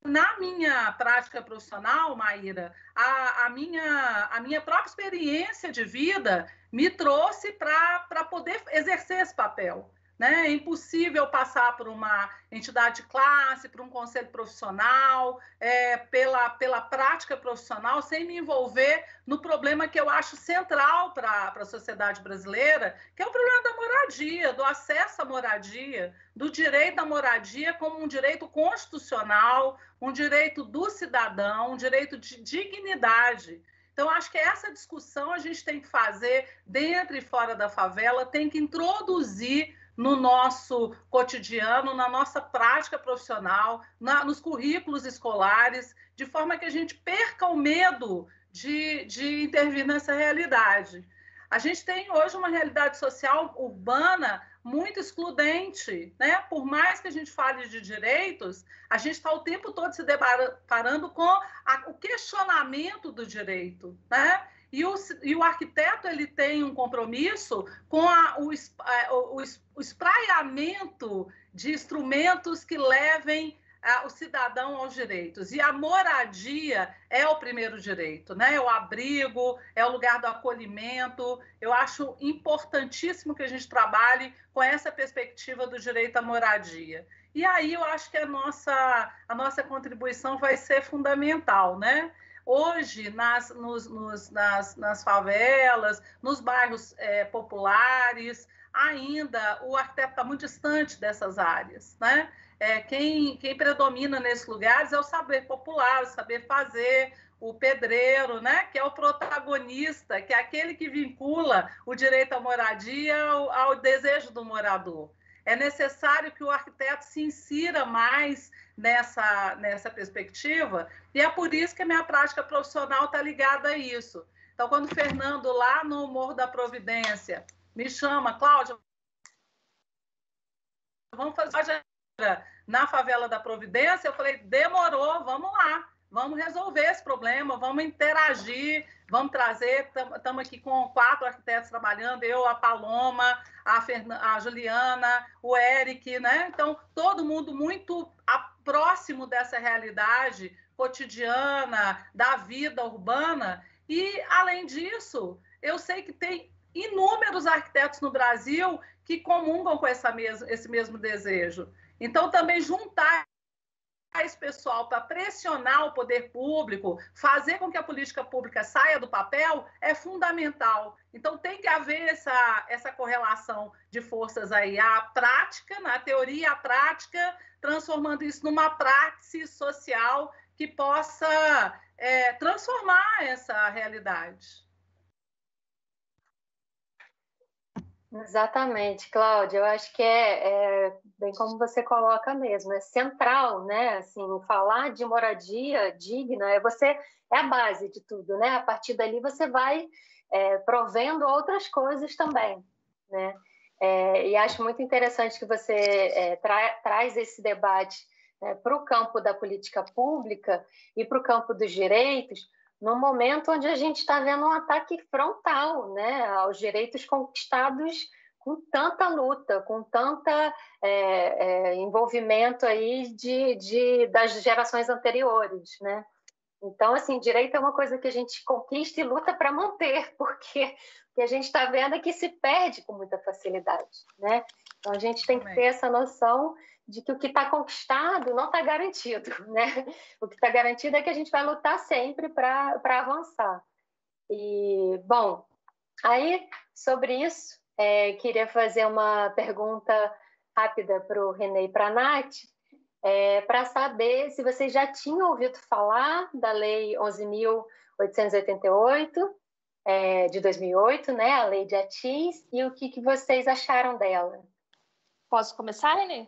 na minha prática profissional, Maíra, a, a, minha, a minha própria experiência de vida me trouxe para poder exercer esse papel. Né? É impossível passar por uma entidade de classe, por um conselho profissional, é, pela, pela prática profissional, sem me envolver no problema que eu acho central para a sociedade brasileira, que é o problema da moradia, do acesso à moradia, do direito à moradia como um direito constitucional, um direito do cidadão, um direito de dignidade. Então, acho que essa discussão a gente tem que fazer dentro e fora da favela, tem que introduzir no nosso cotidiano, na nossa prática profissional, na, nos currículos escolares, de forma que a gente perca o medo de, de intervir nessa realidade. A gente tem hoje uma realidade social urbana muito excludente, né? Por mais que a gente fale de direitos, a gente está o tempo todo se deparando com a, o questionamento do direito, né? E o, e o arquiteto ele tem um compromisso com a, o, o, o espraiamento de instrumentos que levem a, o cidadão aos direitos. E a moradia é o primeiro direito, né? É o abrigo, é o lugar do acolhimento. Eu acho importantíssimo que a gente trabalhe com essa perspectiva do direito à moradia. E aí eu acho que a nossa, a nossa contribuição vai ser fundamental, né? Hoje, nas, nos, nos, nas, nas favelas, nos bairros é, populares, ainda o arquiteto está muito distante dessas áreas, né? É, quem, quem predomina nesses lugares é o saber popular, o saber fazer, o pedreiro, né? Que é o protagonista, que é aquele que vincula o direito à moradia ao, ao desejo do morador. É necessário que o arquiteto se insira mais nessa, nessa perspectiva, e é por isso que a minha prática profissional está ligada a isso. Então, quando o Fernando, lá no Morro da Providência, me chama, Cláudia, vamos fazer na favela da Providência, eu falei, demorou, vamos lá, vamos resolver esse problema, vamos interagir, vamos trazer, estamos aqui com quatro arquitetos trabalhando, eu, a Paloma, a, Fern... a Juliana, o Eric, né? Então, todo mundo muito próximo dessa realidade cotidiana, da vida urbana. E, além disso, eu sei que tem inúmeros arquitetos no Brasil que comungam com essa mes... esse mesmo desejo. Então, também juntar esse pessoal para pressionar o poder público, fazer com que a política pública saia do papel, é fundamental. Então, tem que haver essa, essa correlação de forças aí, a prática, na teoria, a prática, transformando isso numa praxis social que possa é, transformar essa realidade. Exatamente, Cláudia. Eu acho que é, é bem como você coloca mesmo, é central, né? Assim, falar de moradia digna é você é a base de tudo, né? A partir dali você vai é, provendo outras coisas também, né? É, e acho muito interessante que você é, tra traz esse debate é, para o campo da política pública e para o campo dos direitos, no momento onde a gente está vendo um ataque frontal, né, aos direitos conquistados com tanta luta, com tanta é, é, envolvimento aí de, de, das gerações anteriores, né? Então, assim, direito é uma coisa que a gente conquista e luta para manter, porque o que a gente está vendo é que se perde com muita facilidade, né? Então, a gente tem que ter essa noção de que o que está conquistado não está garantido, né? O que está garantido é que a gente vai lutar sempre para avançar. E, bom, aí, sobre isso, é, queria fazer uma pergunta rápida para o René e para a Nath, é, para saber se vocês já tinham ouvido falar da Lei onze mil oitocentos e oitenta e oito, é, de dois mil e oito, né? A Lei de Atis, e o que, que vocês acharam dela. Posso começar, René?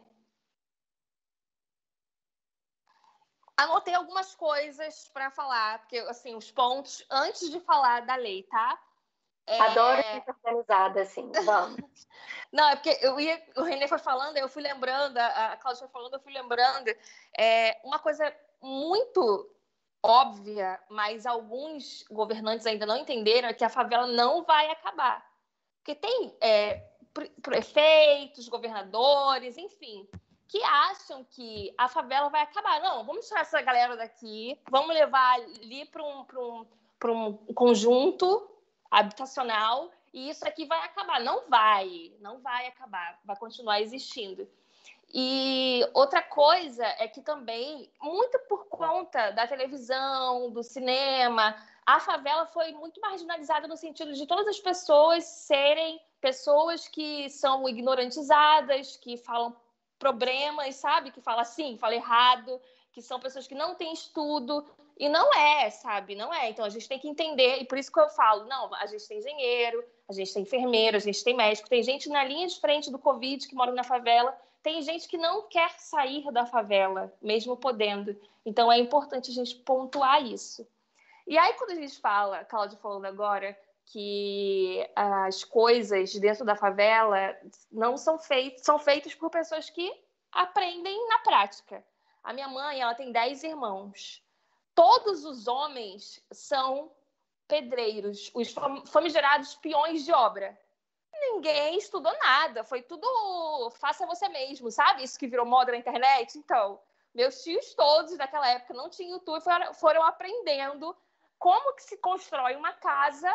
Anotei algumas coisas para falar, porque, assim, os pontos antes de falar da lei, tá? É... Adoro ser organizada, assim, vamos. Não, é porque eu ia, o René foi falando, eu fui lembrando, a Cláudia foi falando, eu fui lembrando. É, uma coisa muito óbvia, mas alguns governantes ainda não entenderam, é que a favela não vai acabar. Porque tem é, prefeitos, governadores, enfim, que acham que a favela vai acabar. Não, vamos tirar essa galera daqui, vamos levar ali para um, para um, para um conjunto habitacional e isso aqui vai acabar. Não vai, não vai acabar, vai continuar existindo. E outra coisa é que também, muito por conta da televisão, do cinema, a favela foi muito marginalizada no sentido de todas as pessoas serem pessoas que são ignorantizadas, que falam problemas, sabe? Que falam assim, falam errado, que são pessoas que não têm estudo. E não é, sabe? Não é. Então, a gente tem que entender, e por isso que eu falo, não, a gente tem engenheiro, a gente tem enfermeiro, a gente tem médico, tem gente na linha de frente do Covid que mora na favela, tem gente que não quer sair da favela, mesmo podendo. Então, é importante a gente pontuar isso. E aí, quando a gente fala, Cláudia falando agora, que as coisas dentro da favela não são feitas, são feitas por pessoas que aprendem na prática. A minha mãe, ela tem dez irmãos. Todos os homens são pedreiros, os famigerados peões de obra. Ninguém estudou nada, foi tudo faça você mesmo, sabe? Isso que virou moda na internet. Então, meus tios todos daquela época não tinham YouTube, foram, foram aprendendo como que se constrói uma casa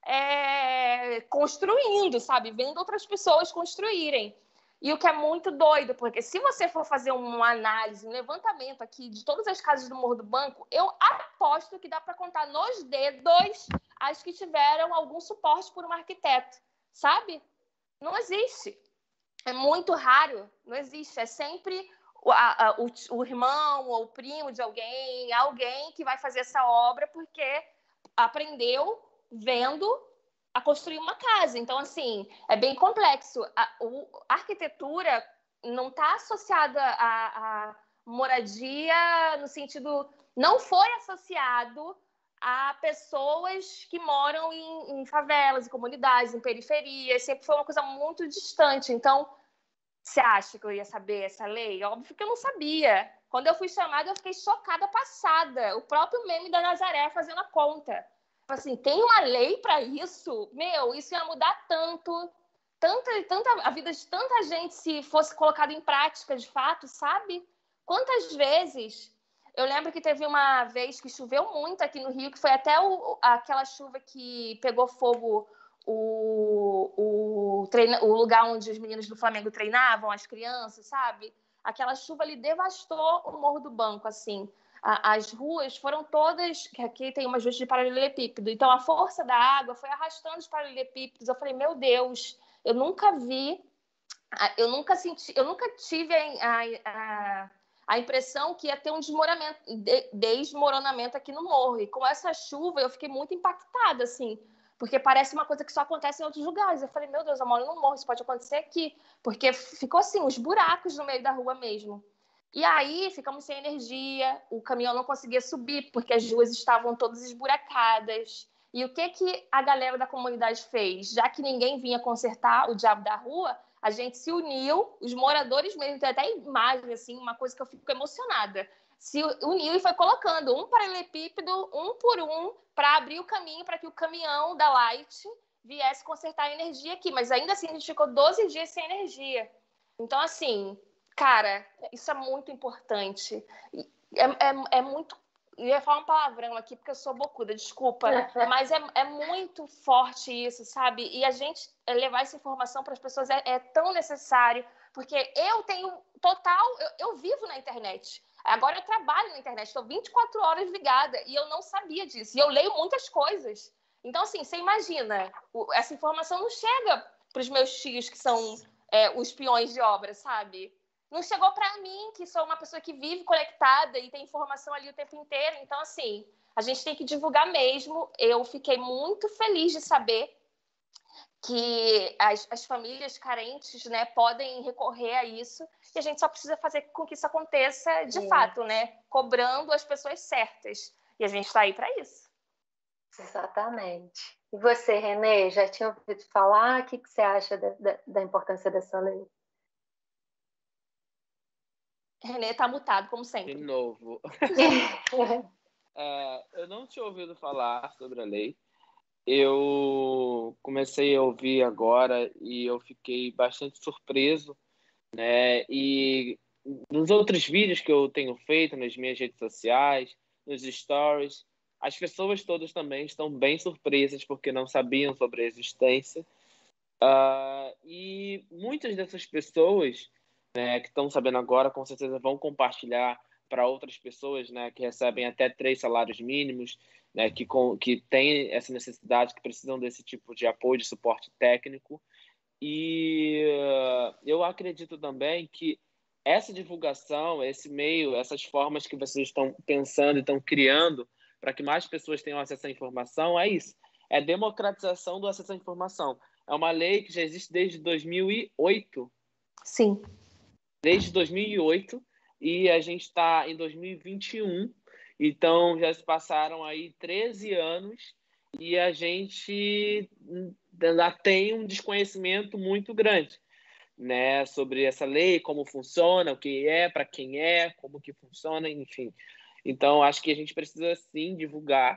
é, construindo, sabe? Vendo outras pessoas construírem. E o que é muito doido, porque se você for fazer uma análise, um levantamento aqui de todas as casas do Morro do Banco, eu aposto que dá para contar nos dedos as que tiveram algum suporte por um arquiteto, sabe? Não existe. É muito raro, não existe. É sempre o, a, o, o irmão ou o primo de alguém, alguém que vai fazer essa obra porque aprendeu vendo a construir uma casa. Então, assim, é bem complexo. A, o, a arquitetura não está associada à, à moradia no sentido... Não foi associado a pessoas que moram em, em favelas, em comunidades, em periferias. Sempre foi uma coisa muito distante. Então, você acha que eu ia saber essa lei? Óbvio que eu não sabia. Quando eu fui chamada, eu fiquei chocada, passada. O próprio meme da Nazaré fazendo a conta. Assim, tem uma lei para isso? Meu, isso ia mudar tanto, tanta, tanta, a vida de tanta gente se fosse colocada em prática de fato, sabe? Quantas vezes... Eu lembro que teve uma vez que choveu muito aqui no Rio, que foi até o, aquela chuva que pegou fogo o, o, treina, o lugar onde os meninos do Flamengo treinavam, as crianças, sabe? Aquela chuva ali devastou o Morro do Banco, assim. As ruas foram todas... Aqui tem umas ruas de paralelepípedo. Então, a força da água foi arrastando os paralelepípedos. Eu falei, meu Deus, eu nunca vi... Eu nunca senti... Eu nunca tive a, a, a impressão que ia ter um desmoronamento, desmoronamento aqui no morro. E com essa chuva, eu fiquei muito impactada, assim. Porque parece uma coisa que só acontece em outros lugares. Eu falei, meu Deus, eu moro no morro, isso pode acontecer aqui. Porque ficou, assim, os buracos no meio da rua mesmo. E aí, ficamos sem energia, o caminhão não conseguia subir, porque as ruas estavam todas esburacadas. E o que, que a galera da comunidade fez? Já que ninguém vinha consertar o diabo da rua, a gente se uniu, os moradores mesmo, tem até imagem, assim, uma coisa que eu fico emocionada. Se uniu e foi colocando um paralelepípedo, um por um, para abrir o caminho para que o caminhão da Light viesse consertar a energia aqui. Mas ainda assim, a gente ficou doze dias sem energia. Então, assim... Cara, isso é muito importante. É, é, é muito... Eu ia falar um palavrão aqui porque eu sou bocuda, desculpa. Mas é, é muito forte isso, sabe? E a gente levar essa informação para as pessoas é, é tão necessário. Porque eu tenho total... Eu, eu vivo na internet. Agora eu trabalho na internet. Estou vinte e quatro horas ligada. E eu não sabia disso. E eu leio muitas coisas. Então, assim, você imagina. Essa informação não chega para os meus tios que são é, os peões de obra, sabe? Não chegou para mim, que sou uma pessoa que vive conectada e tem informação ali o tempo inteiro. Então, assim, a gente tem que divulgar mesmo. Eu fiquei muito feliz de saber que as, as famílias carentes, né, podem recorrer a isso. E a gente só precisa fazer com que isso aconteça de é. fato, né? Cobrando as pessoas certas. E a gente está aí para isso. Exatamente. E você, Renê, já tinha ouvido falar? O que, que você acha da, da, da importância dessa lei? Renê está mutado, como sempre. De novo. é, eu não tinha ouvido falar sobre a lei. Eu comecei a ouvir agora e eu fiquei bastante surpreso, né? E nos outros vídeos que eu tenho feito nas minhas redes sociais, nos stories, as pessoas todas também estão bem surpresas porque não sabiam sobre a existência. Uh, e muitas dessas pessoas, né, que estão sabendo agora, com certeza vão compartilhar para outras pessoas, né, que recebem até três salários mínimos, né, que, com, que têm essa necessidade, que precisam desse tipo de apoio, de suporte técnico. E uh, eu acredito também que essa divulgação, esse meio, essas formas que vocês estão pensando e estão criando para que mais pessoas tenham acesso à informação, é isso. É democratização do acesso à informação. É uma lei que já existe desde dois mil e oito. Sim. Desde dois mil e oito, e a gente está em dois mil e vinte e um, então já se passaram aí treze anos e a gente ainda tem um desconhecimento muito grande, né, sobre essa lei, como funciona, o que é, para quem é, como que funciona, enfim. Então, acho que a gente precisa, sim, divulgar.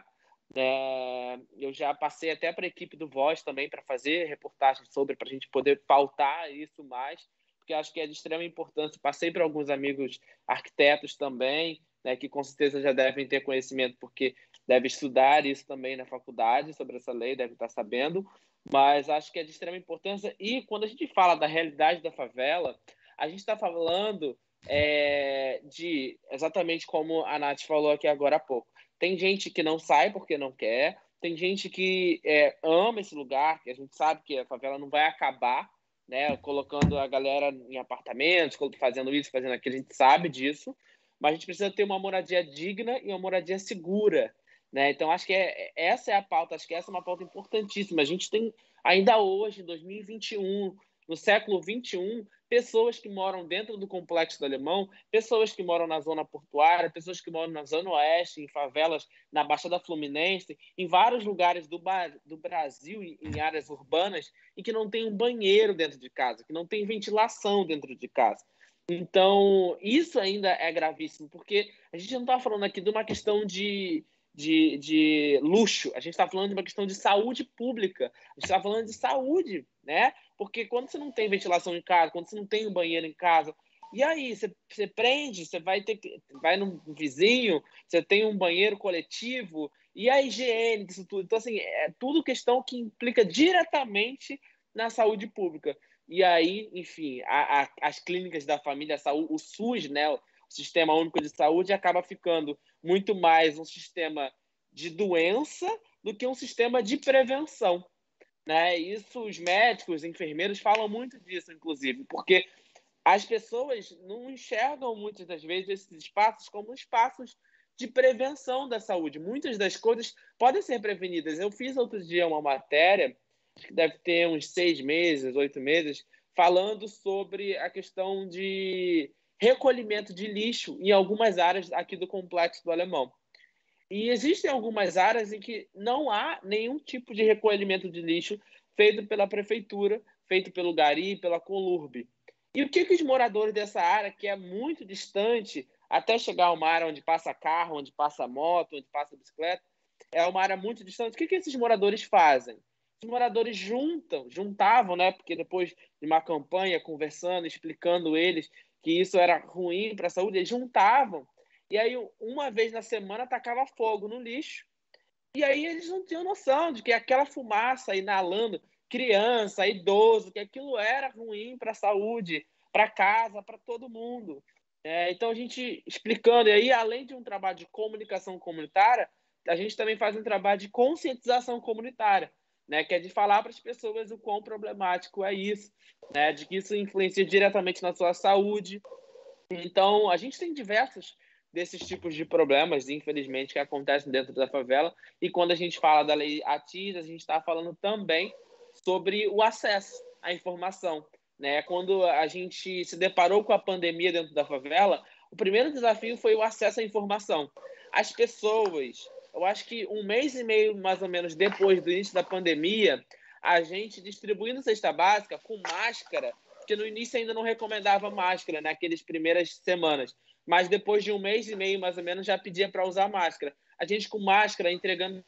É, eu já passei até para a equipe do Voz também para fazer reportagens sobre, para a gente poder pautar isso mais, porque acho que é de extrema importância. Passei para alguns amigos arquitetos também, né, que com certeza já devem ter conhecimento, porque devem estudar isso também na faculdade, sobre essa lei, devem estar sabendo, mas acho que é de extrema importância. E quando a gente fala da realidade da favela, a gente está falando é, de, exatamente como a Nath falou aqui agora há pouco, tem gente que não sai porque não quer, tem gente que é, ama esse lugar, que a gente sabe que a favela não vai acabar, né, colocando a galera em apartamentos, fazendo isso, fazendo aquilo, a gente sabe disso, mas a gente precisa ter uma moradia digna e uma moradia segura, né? Então, acho que é, essa é a pauta, acho que essa é uma pauta importantíssima. A gente tem, ainda hoje, em dois mil e vinte e um, no século vinte e um, pessoas que moram dentro do Complexo do Alemão, pessoas que moram na zona portuária, pessoas que moram na zona oeste, em favelas, na Baixada Fluminense, em vários lugares do, do Brasil, em áreas urbanas, e que não tem um banheiro dentro de casa, que não tem ventilação dentro de casa. Então, isso ainda é gravíssimo, porque a gente não está falando aqui de uma questão de, de, de luxo, a gente está falando de uma questão de saúde pública, a gente está falando de saúde, né? Porque quando você não tem ventilação em casa, quando você não tem um banheiro em casa, e aí, você, você prende, você vai ter que, vai num vizinho, você tem um banheiro coletivo, e a higiene disso tudo. Então, assim, é tudo questão que implica diretamente na saúde pública. E aí, enfim, a, a, as clínicas da família, a saúde, o SUS, né, o Sistema Único de Saúde, acaba ficando muito mais um sistema de doença do que um sistema de prevenção, né? Isso os médicos, os enfermeiros falam muito disso, inclusive, porque as pessoas não enxergam muitas das vezes esses espaços como espaços de prevenção da saúde. Muitas das coisas podem ser prevenidas. Eu fiz outro dia uma matéria, acho que deve ter uns seis meses, oito meses, falando sobre a questão de recolhimento de lixo em algumas áreas aqui do Complexo do Alemão. E existem algumas áreas em que não há nenhum tipo de recolhimento de lixo feito pela prefeitura, feito pelo Gari, pela Colurb. E o que, que os moradores dessa área, que é muito distante, até chegar a uma área onde passa carro, onde passa moto, onde passa bicicleta, é uma área muito distante, o que, que esses moradores fazem? Os moradores juntam, juntavam, né? Porque depois de uma campanha, conversando, explicando eles que isso era ruim para a saúde, eles juntavam. E aí, uma vez na semana, tacava fogo no lixo. E aí eles não tinham noção de que aquela fumaça inalando, criança, idoso, que aquilo era ruim para a saúde, para casa, para todo mundo. É, então, a gente explicando, e aí, além de um trabalho de comunicação comunitária, a gente também faz um trabalho de conscientização comunitária, né, que é de falar para as pessoas o quão problemático é isso, né, de que isso influencia diretamente na sua saúde. Então, a gente tem diversos desses tipos de problemas, infelizmente, que acontecem dentro da favela. E quando a gente fala da lei ATIS, a gente está falando também sobre o acesso à informação, né? Quando a gente se deparou com a pandemia dentro da favela, o primeiro desafio foi o acesso à informação. As pessoas, eu acho que um mês e meio, mais ou menos, depois do início da pandemia, a gente distribuindo cesta básica com máscara, porque no início ainda não recomendava máscara, naquelas primeiras semanas. Mas depois de um mês e meio, mais ou menos, já pedia para usar máscara. A gente com máscara, entregando...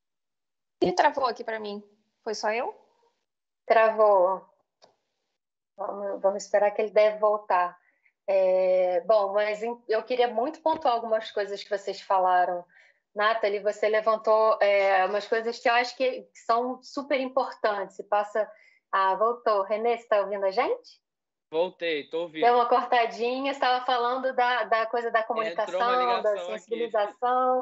E travou aqui para mim. Foi só eu? Travou. Vamos, vamos esperar que ele deve voltar. É, bom, mas eu queria muito pontuar algumas coisas que vocês falaram. Nathalie, você levantou é, umas coisas que eu acho que são super importantes. Passa... Ah, voltou. Renê, você está ouvindo a gente? Voltei, estou ouvindo. Deu uma cortadinha, você estava falando da, da coisa da comunicação, da sensibilização.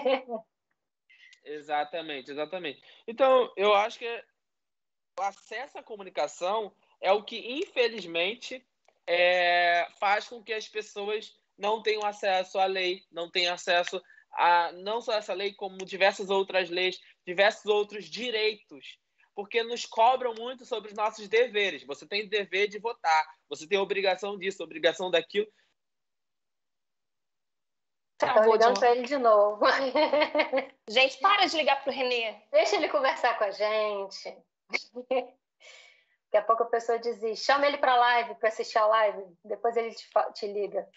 Exatamente, exatamente. Então, eu acho que o acesso à comunicação é o que, infelizmente, é, faz com que as pessoas não tenham acesso à lei, não tenham acesso a não só essa lei, como diversas outras leis, diversos outros direitos, porque nos cobram muito sobre os nossos deveres. Você tem o dever de votar, você tem a obrigação disso, a obrigação daquilo. Estão ligando para ele de novo. Gente, para de ligar para o Renê. Deixa ele conversar com a gente. Daqui a pouco a pessoa desiste. Chama ele para a live, para assistir a live. Depois ele te, te liga.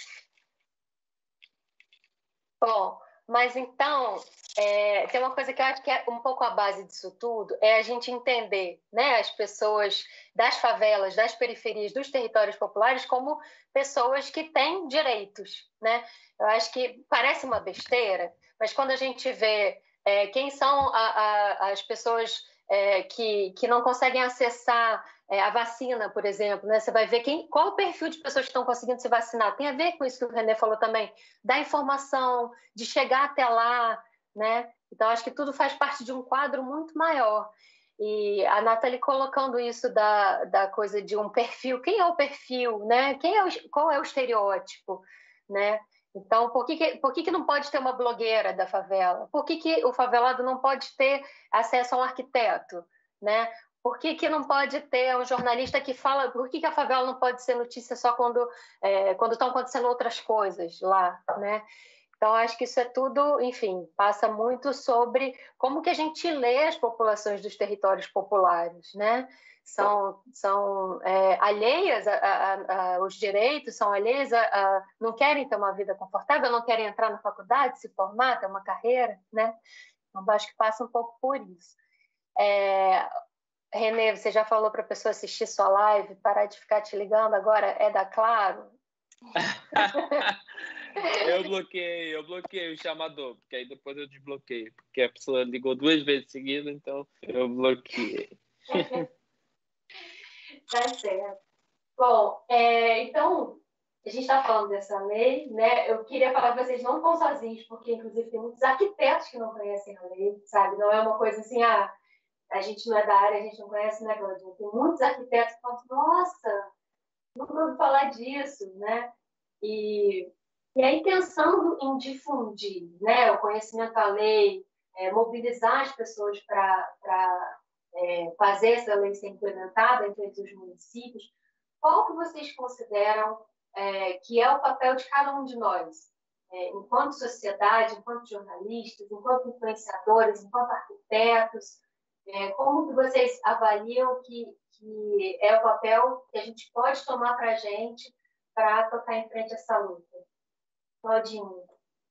Bom, mas então, é, tem uma coisa que eu acho que é um pouco a base disso tudo, é a gente entender, né, as pessoas das favelas, das periferias, dos territórios populares como pessoas que têm direitos, né? Eu acho que parece uma besteira, mas quando a gente vê é, quem são a, a, as pessoas é, que, que não conseguem acessar é, a vacina, por exemplo, né? Você vai ver quem, qual o perfil de pessoas que estão conseguindo se vacinar. Tem a ver com isso que o Renê falou também, da informação, de chegar até lá, né? Então, acho que tudo faz parte de um quadro muito maior. E a Nathalie colocando isso da, da coisa de um perfil, quem é o perfil, né? Quem é o, qual é o estereótipo, né? Então, por que, que, por que, que não pode ter uma blogueira da favela? Por que, que o favelado não pode ter acesso a um arquiteto, né? Por que, que não pode ter um jornalista que fala... Por que, que a favela não pode ser notícia só quando é, quando estão acontecendo outras coisas lá, né? Então, acho que isso é tudo, enfim, passa muito sobre como que a gente lê as populações dos territórios populares, né? São, são é, alheias a, a, a, os direitos, são alheias a, a... não querem ter uma vida confortável, não querem entrar na faculdade, se formar, ter uma carreira, né? Então, acho que passa um pouco por isso. É... Renê, você já falou para a pessoa assistir sua live, parar de ficar te ligando agora? É da Claro? Eu bloqueei, eu bloqueei o chamador, porque aí depois eu desbloqueei, porque a pessoa ligou duas vezes seguida, então eu bloqueei. Tá certo. Bom, é, então, a gente está falando dessa lei, né? Eu queria falar que vocês não estão sozinhos, porque, inclusive, tem muitos arquitetos que não conhecem a lei, sabe? Não é uma coisa assim, ah, a gente não é da área, a gente não conhece, né, Claudinha? Tem muitos arquitetos que falam, nossa, não ouvi falar disso, né? E, e aí, pensando em difundir, né, o conhecimento da lei, é, mobilizar as pessoas para é, fazer essa lei ser implementada entre os municípios, qual que vocês consideram é, que é o papel de cada um de nós, é, enquanto sociedade, enquanto jornalistas, enquanto influenciadores, enquanto arquitetos, é, como que vocês avaliam que, que é o papel que a gente pode tomar para a gente para tocar em frente essa luta? Claudinho.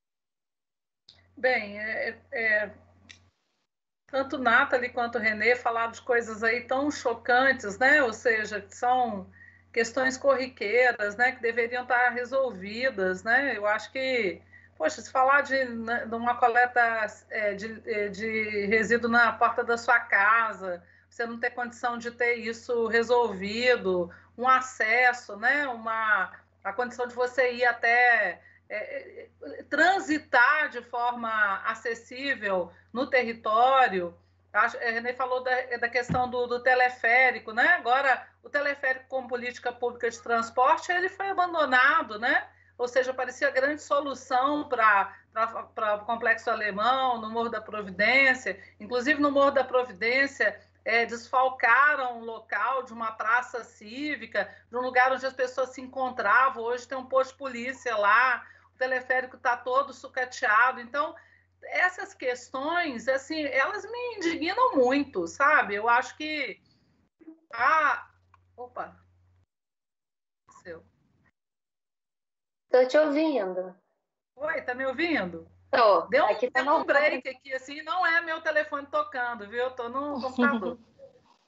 Bem, é, é, tanto Nathalie quanto Renê falaram de coisas aí tão chocantes, né? Ou seja, que são questões corriqueiras, né? Que deveriam estar resolvidas, né? Eu acho que, poxa, se falar de, de uma coleta é, de, de resíduo na porta da sua casa, você não ter condição de ter isso resolvido, um acesso, né? Uma, a condição de você ir até... É, transitar de forma acessível no território. A Renê falou da, da questão do, do teleférico, né? Agora, o teleférico como política pública de transporte, ele foi abandonado, né? Ou seja, parecia a grande solução para o Complexo Alemão, no Morro da Providência. Inclusive, no Morro da Providência, é, desfalcaram o local de uma praça cívica, de um lugar onde as pessoas se encontravam. Hoje tem um posto de polícia lá, o teleférico está todo sucateado. Então, essas questões, assim, elas me indignam muito, sabe? Eu acho que... Ah, opa! Seu. Estou te ouvindo. Oi, tá me ouvindo? Tô. Deu, aqui tá deu um break aqui, assim, não é meu telefone tocando, viu? Eu tô no computador.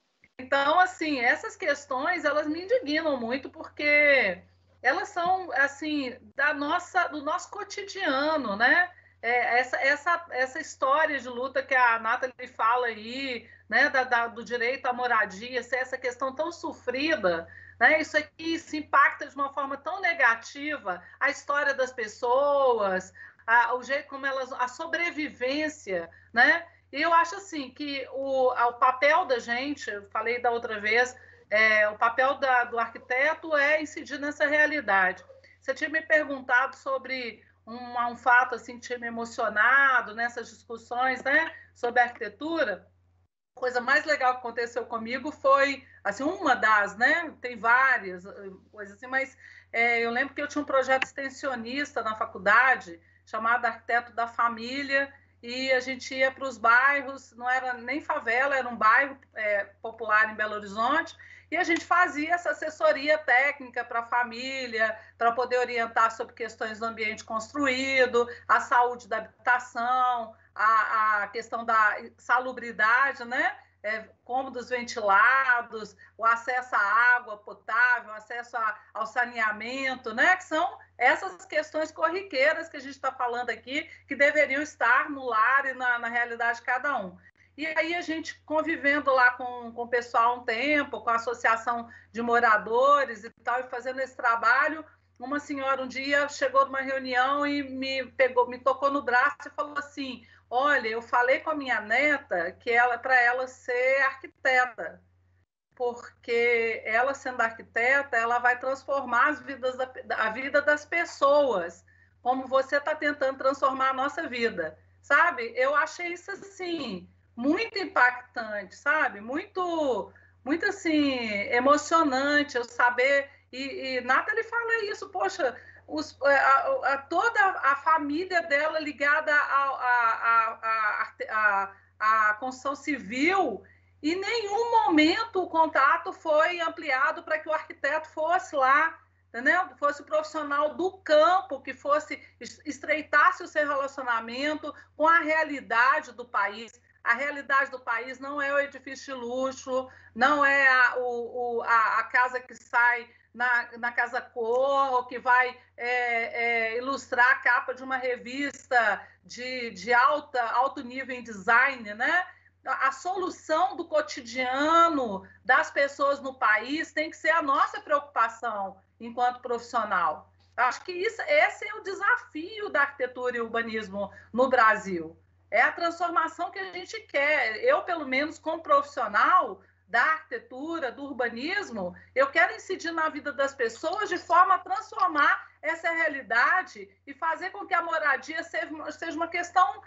Então, assim, essas questões, elas me indignam muito, porque elas são, assim, da nossa, do nosso cotidiano, né? É, essa, essa, essa história de luta que a Nathalie fala aí, né, da, da, do direito à moradia, essa questão tão sofrida, né? Isso aqui se impacta de uma forma tão negativa a história das pessoas, a, o jeito como elas, a sobrevivência, né? E eu acho assim que o, o papel da gente, eu falei da outra vez, é, o papel da, do arquiteto é incidir nessa realidade. Você tinha me perguntado sobre um, um fato assim que tinha me emocionado nessas discussões, né, sobre arquitetura. A coisa mais legal que aconteceu comigo foi, assim, uma das, né, tem várias coisas assim, mas é, eu lembro que eu tinha um projeto extensionista na faculdade chamado Arquiteto da Família, e a gente ia para os bairros, não era nem favela, era um bairro é, popular em Belo Horizonte, e a gente fazia essa assessoria técnica para a família, para poder orientar sobre questões do ambiente construído, a saúde da habitação, a, a questão da salubridade, né? É, cômodos ventilados, o acesso à água potável, o acesso a, ao saneamento, né? Que são essas questões corriqueiras que a gente está falando aqui, que deveriam estar no lar e na, na realidade de cada um. E aí a gente convivendo lá com, com o pessoal um tempo, com a associação de moradores e tal, e fazendo esse trabalho, uma senhora um dia chegou numa reunião e me pegou, me tocou no braço e falou assim: olha, eu falei com a minha neta que ela, para ela ser arquiteta, porque ela sendo arquiteta, ela vai transformar as vidas da, a vida das pessoas, como você está tentando transformar a nossa vida, sabe? Eu achei isso assim muito impactante, sabe? Muito, muito assim emocionante eu saber. E, e Nathalie fala isso, poxa, os, a, a, toda a família dela ligada à construção civil, e em nenhum momento o contato foi ampliado para que o arquiteto fosse lá, entendeu? Fosse o profissional do campo, que fosse estreitasse o seu relacionamento com a realidade do país. A realidade do país não é o edifício de luxo, não é a, o, a, a casa que sai na, na Casa Cor, ou que vai é, é, ilustrar a capa de uma revista de, de alta, alto nível em design, né? A solução do cotidiano das pessoas no país tem que ser a nossa preocupação enquanto profissional. Acho que isso, esse é o desafio da arquitetura e urbanismo no Brasil. É a transformação que a gente quer. Eu, pelo menos, como profissional da arquitetura, do urbanismo, eu quero incidir na vida das pessoas de forma a transformar essa realidade e fazer com que a moradia seja uma questão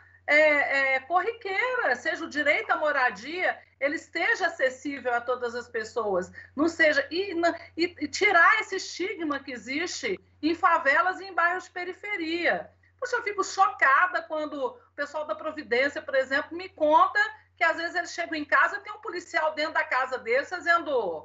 é, é, corriqueira, seja o direito à moradia, ele esteja acessível a todas as pessoas, não seja e, e, e tirar esse estigma que existe em favelas e em bairros de periferia. Poxa, eu fico chocada quando o pessoal da Providência, por exemplo, me conta que às vezes eles chegam em casa e tem um policial dentro da casa deles fazendo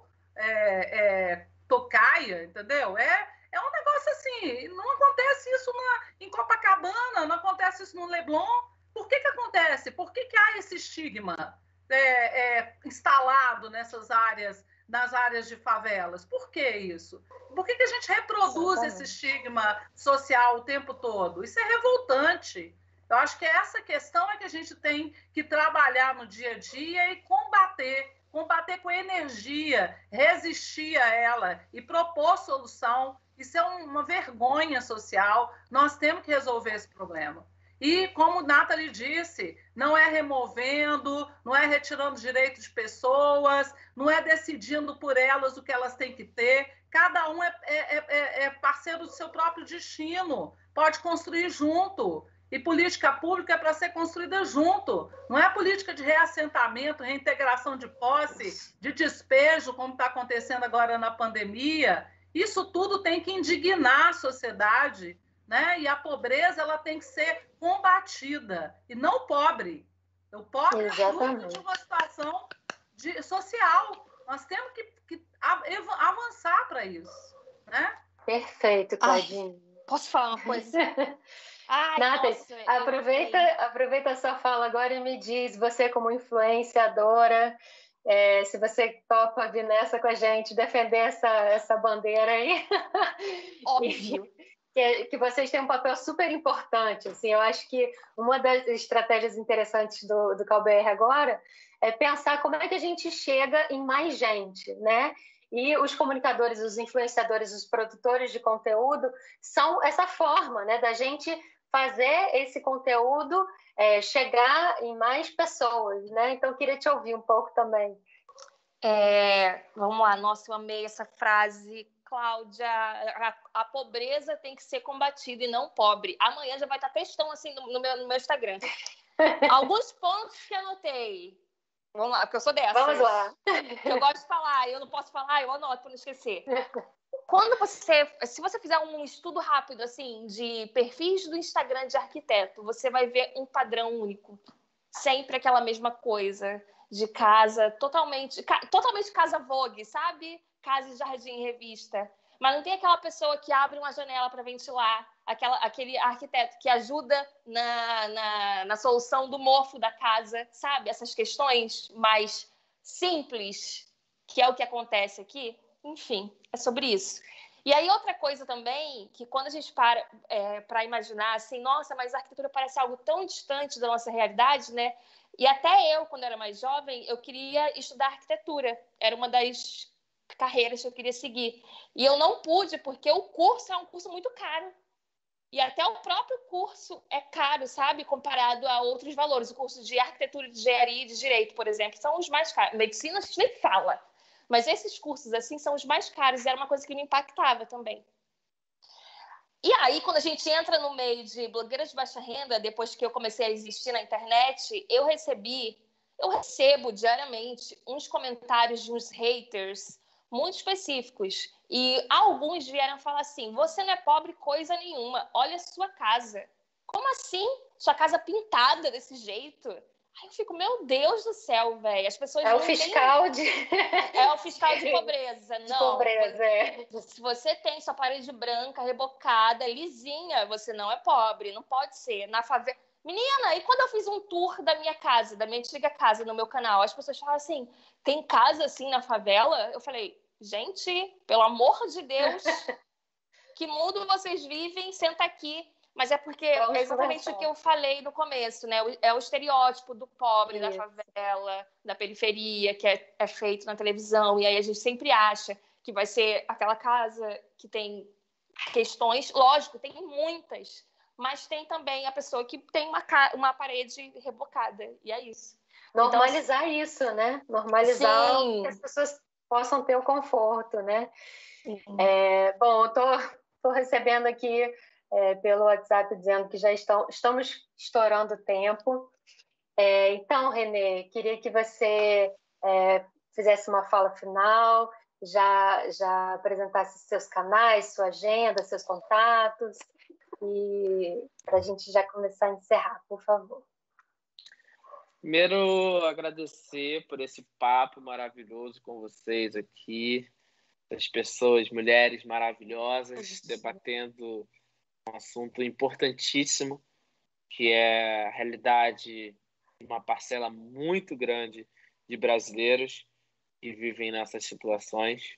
é, é, tocaia, entendeu? É, é um negócio assim, não acontece isso na, em Copacabana, não acontece isso no Leblon. Por que que acontece? Por que que há esse estigma é, é, instalado nessas áreas, nas áreas de favelas? Por que isso? Por que que a gente reproduz Exatamente. esse estigma social o tempo todo? Isso é revoltante. Eu acho que essa questão é que a gente tem que trabalhar no dia a dia e combater, combater com energia, resistir a ela e propor solução. Isso é uma vergonha social. Nós temos que resolver esse problema. E, como Nathalie disse, não é removendo, não é retirando direitos de pessoas, não é decidindo por elas o que elas têm que ter. Cada um é, é, é parceiro do seu próprio destino, pode construir junto. E política pública é para ser construída junto. Não é política de reassentamento, reintegração de posse, de despejo, como está acontecendo agora na pandemia. Isso tudo tem que indignar a sociedade, né? E a pobreza ela tem que ser combatida, e não pobre. O pobre Exatamente. é fruto de uma situação de, social. Nós temos que, que avançar para isso, né? Perfeito, Claudinha. Ai, posso falar uma coisa? Ai, Nathalie, nossa, aproveita, aproveita a sua fala agora e me diz, você como influenciadora, É, se você topa vir nessa com a gente, defender essa, essa bandeira aí. Óbvio. Que, que vocês têm um papel super importante. Assim, eu acho que uma das estratégias interessantes do, do CalBR agora é pensar como é que a gente chega em mais gente, né? E os comunicadores, os influenciadores, os produtores de conteúdo são essa forma, né, da gente fazer esse conteúdo é, chegar em mais pessoas, né? Então, eu queria te ouvir um pouco também. É, vamos lá, nossa, eu amei essa frase. Cláudia, a, a pobreza tem que ser combatida e não pobre. Amanhã já vai estar textão assim no, no, meu, no meu Instagram. Alguns pontos que anotei. Vamos lá, porque eu sou dessas. Vamos lá. Eu gosto de falar, eu não posso falar, eu anoto para não esquecer. Quando você, se você fizer um estudo rápido assim de perfis do Instagram de arquiteto, você vai ver um padrão único. Sempre aquela mesma coisa de casa, totalmente, ca, totalmente casa Vogue, sabe? Casa de jardim em revista. Mas não tem aquela pessoa que abre uma janela para ventilar, aquela, aquele arquiteto que ajuda na, na, na solução do mofo da casa, sabe? Essas questões mais simples, que é o que acontece aqui. Enfim, é sobre isso. E aí outra coisa também, que quando a gente para é, para imaginar assim, nossa, mas a arquitetura parece algo tão distante da nossa realidade, né? E até eu, quando era mais jovem, eu queria estudar arquitetura. Era uma das carreiras que eu queria seguir. E eu não pude, porque o curso é um curso muito caro. E até o próprio curso é caro, sabe? Comparado a outros valores. O curso de arquitetura, de engenharia e de direito, por exemplo, são os mais caros. Medicina, a gente nem fala. Mas esses cursos, assim, são os mais caros. E era uma coisa que me impactava também. E aí, quando a gente entra no meio de blogueiras de baixa renda, depois que eu comecei a existir na internet, eu recebi, eu recebo diariamente uns comentários de uns haters muito específicos. E alguns vieram falar assim, você não é pobre coisa nenhuma, olha a sua casa. Como assim? Sua casa pintada desse jeito? Aí eu fico, meu Deus do céu, velho. As pessoas é o fiscal têm... de é o fiscal de pobreza. De não. pobreza, é. Se você tem sua parede branca, rebocada, lisinha, você não é pobre. Não pode ser. Na favela. Menina, e quando eu fiz um tour da minha casa, da minha antiga casa no meu canal, as pessoas falaram assim: tem casa assim na favela? Eu falei, gente, pelo amor de Deus, que mundo vocês vivem? Senta aqui. Mas é porque Vamos é exatamente conversar. o que eu falei no começo, né? É o estereótipo do pobre, Isso. da favela, da periferia, que é, é feito na televisão. E aí a gente sempre acha que vai ser aquela casa que tem questões. Lógico, tem muitas. Mas tem também a pessoa que tem uma, uma parede rebocada. E é isso. Normalizar então, isso, né? Normalizar sim. que as pessoas possam ter o conforto, né? É, bom, eu tô, tô recebendo aqui é, pelo WhatsApp dizendo que já estão, estamos estourando o tempo. É, então, Renê, queria que você é, fizesse uma fala final, já, já apresentasse seus canais, sua agenda, seus contatos, e para a gente já começar a encerrar, por favor. Primeiro, agradecer por esse papo maravilhoso com vocês aqui, as pessoas, mulheres maravilhosas, debatendo um assunto importantíssimo, que é a realidade de uma parcela muito grande de brasileiros que vivem nessas situações.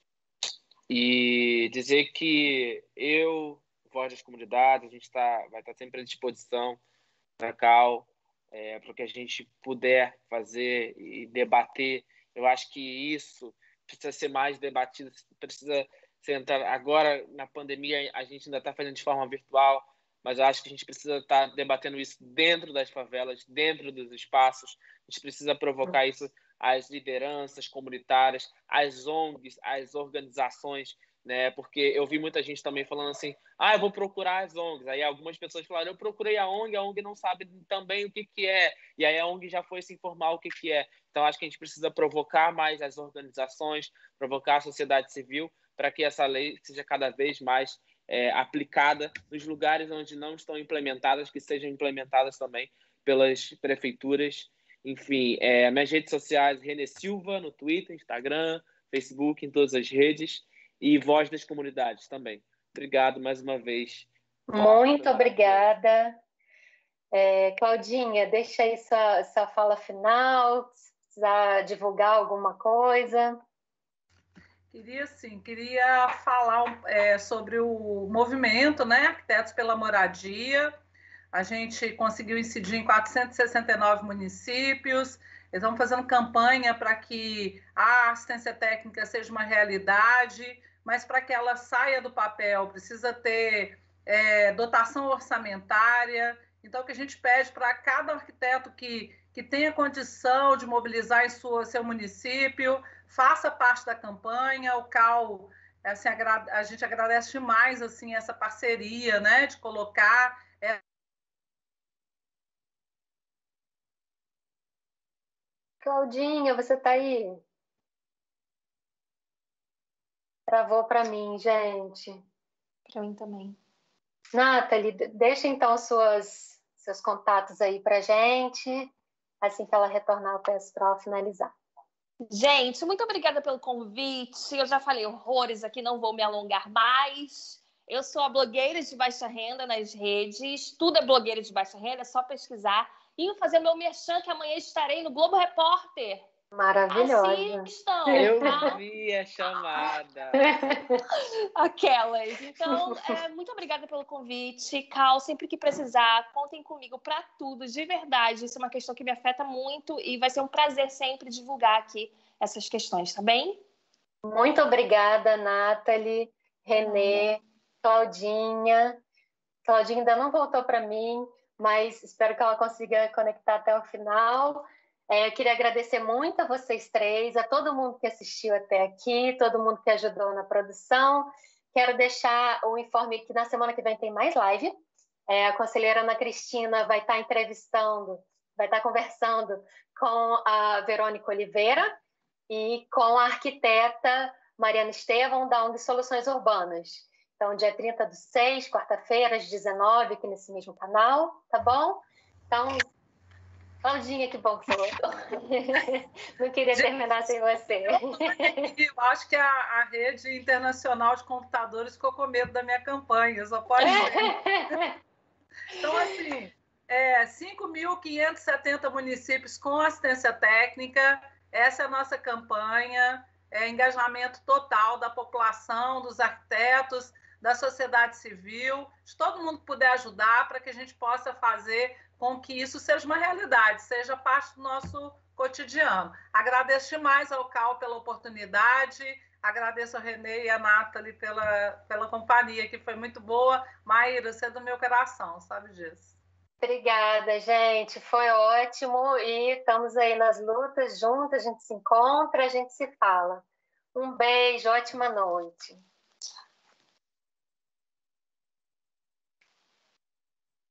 E dizer que eu, Voz das Comunidades, a gente tá, vai estar sempre à disposição da Cal, é, para o que a gente puder fazer e debater. Eu acho que isso precisa ser mais debatido, precisa ser entrar... Agora, na pandemia, a gente ainda está fazendo de forma virtual, mas eu acho que a gente precisa estar debatendo isso dentro das favelas, dentro dos espaços. A gente precisa provocar isso às lideranças comunitárias, às O N Gs, às organizações, né? Porque eu vi muita gente também falando assim, ah, eu vou procurar as O N Gs. Aí algumas pessoas falaram, eu procurei a O N G, a O N G não sabe também o que, que é. E aí a O N G já foi se informar o que, que é. Então, acho que a gente precisa provocar mais as organizações, provocar a sociedade civil, para que essa lei seja cada vez mais é, aplicada nos lugares onde não estão implementadas, que sejam implementadas também pelas prefeituras. Enfim, é, minhas redes sociais, Renê Silva, no Twitter, Instagram, Facebook, em todas as redes. E Voz das Comunidades também. Obrigado mais uma vez. Muito obrigada. É, Claudinha, deixa aí sua, sua fala final, precisar divulgar alguma coisa. Queria, sim, queria falar é, sobre o movimento, né, Arquitetos pela Moradia. A gente conseguiu incidir em quatrocentos e sessenta e nove municípios. Eles estão fazendo campanha para que a assistência técnica seja uma realidade, mas para que ela saia do papel, precisa ter é, dotação orçamentária. Então, o que a gente pede para cada arquiteto que, que tenha condição de mobilizar em sua, seu município, faça parte da campanha. O C A U, assim, a gente agradece demais assim, essa parceria, né, de colocar... É... Claudinha, você está aí? Travou para mim, gente. Para mim também. Nathalie, deixa então suas, seus contatos aí para gente. Assim que ela retornar, eu peço para ela finalizar. Gente, muito obrigada pelo convite. Eu já falei horrores aqui, não vou me alongar mais. Eu sou a blogueira de baixa renda nas redes. Tudo é blogueira de baixa renda, é só pesquisar. E vou fazer meu merchan, que amanhã estarei no Globo Repórter. Maravilhosa. Assistam, Eu tá? vi a chamada. Aquelas. Então, é, muito obrigada pelo convite. Cal, sempre que precisar, contem comigo para tudo, de verdade. Isso é uma questão que me afeta muito e vai ser um prazer sempre divulgar aqui essas questões, tá bem? Muito obrigada, Nathalie, Renê, Claudinha. Claudinha ainda não voltou para mim, mas espero que ela consiga conectar até o final. É, eu queria agradecer muito a vocês três, a todo mundo que assistiu até aqui, todo mundo que ajudou na produção. Quero deixar o informe que na semana que vem tem mais live. É, a conselheira Ana Cristina vai estar entrevistando, vai estar conversando com a Verônica Oliveira e com a arquiteta Mariana Estevão, da O N G Soluções Urbanas. Então, dia trinta do seis, quarta-feira, às dezenove, aqui nesse mesmo canal, tá bom? Então, Claudinha, que bom que você voltou. Não queria Gente, terminar sem você. Eu, eu acho que a, a rede internacional de computadores ficou com medo da minha campanha, só pode ser. Então, assim, é, cinco mil quinhentos e setenta municípios com assistência técnica, essa é a nossa campanha, é engajamento total da população, dos arquitetos, da sociedade civil, de todo mundo que puder ajudar para que a gente possa fazer com que isso seja uma realidade, seja parte do nosso cotidiano. Agradeço demais ao Cal pela oportunidade, agradeço ao Renê e a Nathalie pela, pela companhia, que foi muito boa. Maíra, você é do meu coração, sabe disso. Obrigada, gente. Foi ótimo e estamos aí nas lutas juntas, a gente se encontra, a gente se fala. Um beijo, ótima noite.